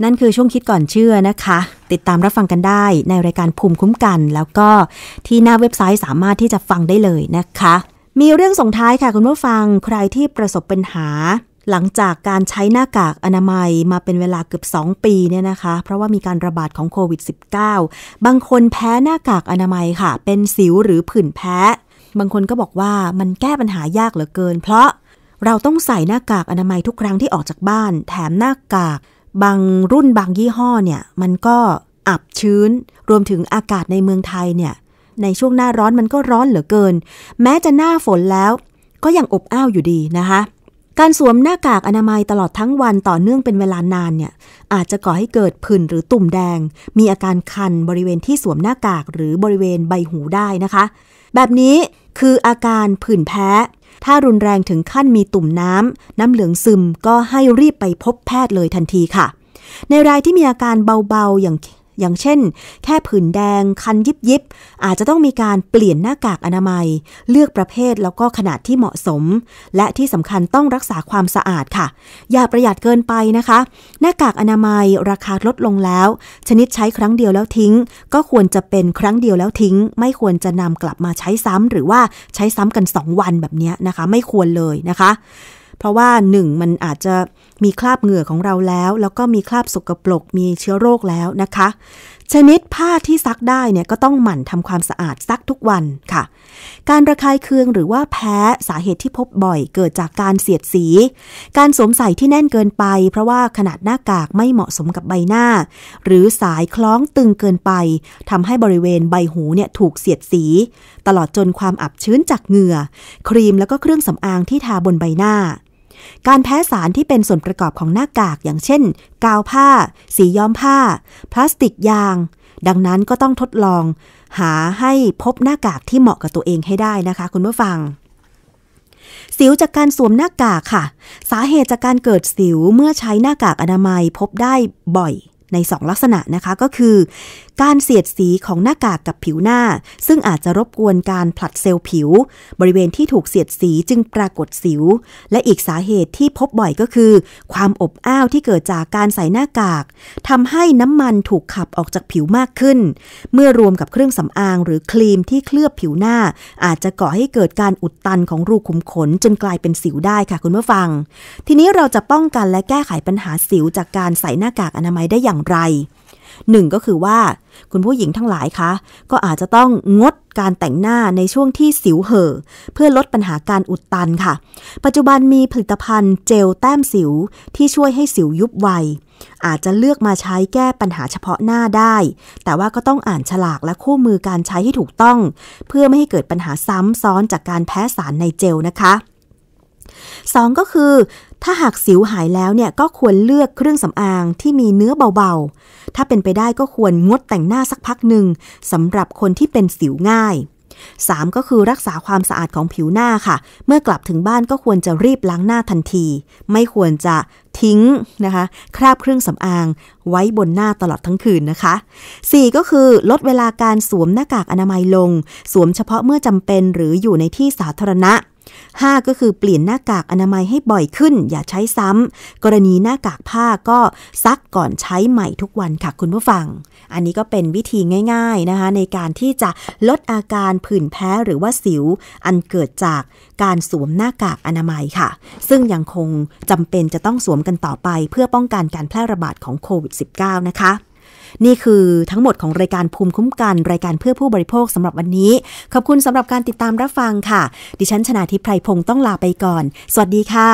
นั่นคือช่วงคิดก่อนเชื่อนะคะติดตามรับฟังกันได้ในรายการภูมิคุ้มกันแล้วก็ที่หน้าเว็บไซต์สามารถที่จะฟังได้เลยนะคะมีเรื่องส่งท้ายค่ะคุณผู้ฟังใครที่ประสบปัญหาหลังจากการใช้หน้ากากอนามัยมาเป็นเวลาเกือบสองปีเนี่ยนะคะเพราะว่ามีการระบาดของโควิด สิบเก้า บางคนแพ้หน้ากากอนามัยค่ะเป็นสิวหรือผื่นแพ้บางคนก็บอกว่ามันแก้ปัญหายากเหลือเกินเพราะเราต้องใส่หน้ากากอนามัยทุกครั้งที่ออกจากบ้านแถมหน้ากากบางรุ่นบางยี่ห้อเนี่ยมันก็อับชื้นรวมถึงอากาศในเมืองไทยเนี่ยในช่วงหน้าร้อนมันก็ร้อนเหลือเกินแม้จะหน้าฝนแล้วก็ยังอบอ้าวอยู่ดีนะคะการสวมหน้ากากอนามัยตลอดทั้งวันต่อเนื่องเป็นเวลานานเนี่ยอาจจะก่อให้เกิดผื่นหรือตุ่มแดงมีอาการคันบริเวณที่สวมหน้ากากหรือบริเวณใบหูได้นะคะแบบนี้คืออาการผื่นแพ้ถ้ารุนแรงถึงขั้นมีตุ่มน้ำน้ำเหลืองซึมก็ให้รีบไปพบแพทย์เลยทันทีค่ะในรายที่มีอาการเบาๆอย่างอย่างเช่นแค่ผื่นแดงคันยิบยิบอาจจะต้องมีการเปลี่ยนหน้ากากอนามัยเลือกประเภทแล้วก็ขนาดที่เหมาะสมและที่สำคัญต้องรักษาความสะอาดค่ะอย่าประหยัดเกินไปนะคะหน้ากากอนามัยราคาลดลงแล้วชนิดใช้ครั้งเดียวแล้วทิ้งก็ควรจะเป็นครั้งเดียวแล้วทิ้งไม่ควรจะนำกลับมาใช้ซ้ำหรือว่าใช้ซ้ำกันสองวันแบบนี้นะคะไม่ควรเลยนะคะเพราะว่าหนึ่งมันอาจจะมีคราบเหงื่อของเราแล้วแล้วก็มีคราบสกปรกมีเชื้อโรคแล้วนะคะชนิดผ้าที่ซักได้เนี่ยก็ต้องหมั่นทำความสะอาดซักทุกวันค่ะการระคายเคืองหรือว่าแพ้สาเหตุที่พบบ่อยเกิดจากการเสียดสีการสวมใส่ที่แน่นเกินไปเพราะว่าขนาดหน้ากากไม่เหมาะสมกับใบหน้าหรือสายคล้องตึงเกินไปทำให้บริเวณใบหูเนี่ยถูกเสียดสีตลอดจนความอับชื้นจากเหงื่อครีมแล้วก็เครื่องสำอางที่ทาบนใบหน้าการแพ้สารที่เป็นส่วนประกอบของหน้ากากอย่างเช่นกาวผ้าสีย้อมผ้าพลาสติกยางดังนั้นก็ต้องทดลองหาให้พบหน้ากากที่เหมาะกับตัวเองให้ได้นะคะคุณผู้ฟังสิวจากการสวมหน้ากากค่ะสาเหตุจากการเกิดสิวเมื่อใช้หน้ากากอนามัยพบได้บ่อยในสองลักษณะนะคะก็คือการเสียดสีของหน้ากากกับผิวหน้าซึ่งอาจจะรบกวนการผลัดเซลล์ผิวบริเวณที่ถูกเสียดสีจึงปรากฏสิวและอีกสาเหตุที่พบบ่อยก็คือความอบอ้าวที่เกิดจากการใส่หน้ากากทำให้น้ำมันถูกขับออกจากผิวมากขึ้นเมื่อรวมกับเครื่องสำอางหรือครีมที่เคลือบผิวหน้าอาจจะก่อให้เกิดการอุดตันของรูขุมขนจนกลายเป็นสิวได้ค่ะคุณผู้ฟังทีนี้เราจะป้องกันและแก้ไขปัญหาสิวจากการใส่หน้ากากอนามัยได้อย่างไรหนึ่งก็คือว่าคุณผู้หญิงทั้งหลายคะก็อาจจะต้องงดการแต่งหน้าในช่วงที่สิวเห่อเพื่อลดปัญหาการอุดตันค่ะปัจจุบันมีผลิตภัณฑ์เจลแต้มสิวที่ช่วยให้สิวยุบไวอาจจะเลือกมาใช้แก้ปัญหาเฉพาะหน้าได้แต่ว่าก็ต้องอ่านฉลากและคู่มือการใช้ให้ถูกต้องเพื่อไม่ให้เกิดปัญหาซ้ำซ้อนจากการแพ้สารในเจลนะคะสองก็คือถ้าหากสิวหายแล้วเนี่ยก็ควรเลือกเครื่องสำอางที่มีเนื้อเบาๆถ้าเป็นไปได้ก็ควรงดแต่งหน้าสักพักหนึ่งสำหรับคนที่เป็นสิวง่ายสามก็คือรักษาความสะอาดของผิวหน้าค่ะเมื่อกลับถึงบ้านก็ควรจะรีบล้างหน้าทันทีไม่ควรจะทิ้งนะคะคราบเครื่องสำอางไว้บนหน้าตลอดทั้งคืนนะคะสี่ก็คือลดเวลาการสวมหน้ากากอนามัยลงสวมเฉพาะเมื่อจำเป็นหรืออยู่ในที่สาธารณะห้าก็คือเปลี่ยนหน้ากากอนามัยให้บ่อยขึ้นอย่าใช้ซ้ำกรณีหน้ากากผ้าก็ซักก่อนใช้ใหม่ทุกวันค่ะคุณผู้ฟังอันนี้ก็เป็นวิธีง่ายๆนะคะในการที่จะลดอาการผื่นแพ้หรือว่าสิวอันเกิดจากการสวมหน้ากากอนามัยค่ะซึ่งยังคงจำเป็นจะต้องสวมกันต่อไปเพื่อป้องกันการแพร่ระบาดของโควิด สิบเก้า นะคะนี่คือทั้งหมดของรายการภูมิคุ้มกันรายการเพื่อผู้บริโภคสำหรับวันนี้ขอบคุณสำหรับการติดตามรับฟังค่ะดิฉันชนาธิป ไพรพงศ์ต้องลาไปก่อนสวัสดีค่ะ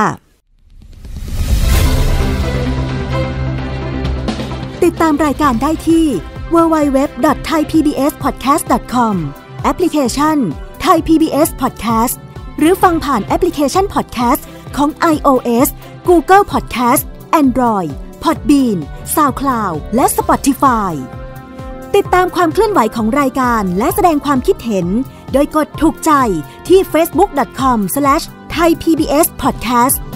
ติดตามรายการได้ที่ ดับเบิลยู ดับเบิลยู ดับเบิลยู ดอท ไทย พี บี เอส พอดแคสต์ ดอท คอม แอปพลิเคชัน Thai พี บี เอส Podcast หรือฟังผ่านแอปพลิเคชัน Podcast ของ iOS Google Podcast Android Podbean SoundCloud และ Spotify ติดตามความเคลื่อนไหวของรายการและแสดงความคิดเห็นโดยกดถูกใจที่ เฟซบุ๊ก ดอท คอม สแลช ไทย พี บี เอส พอดแคสต์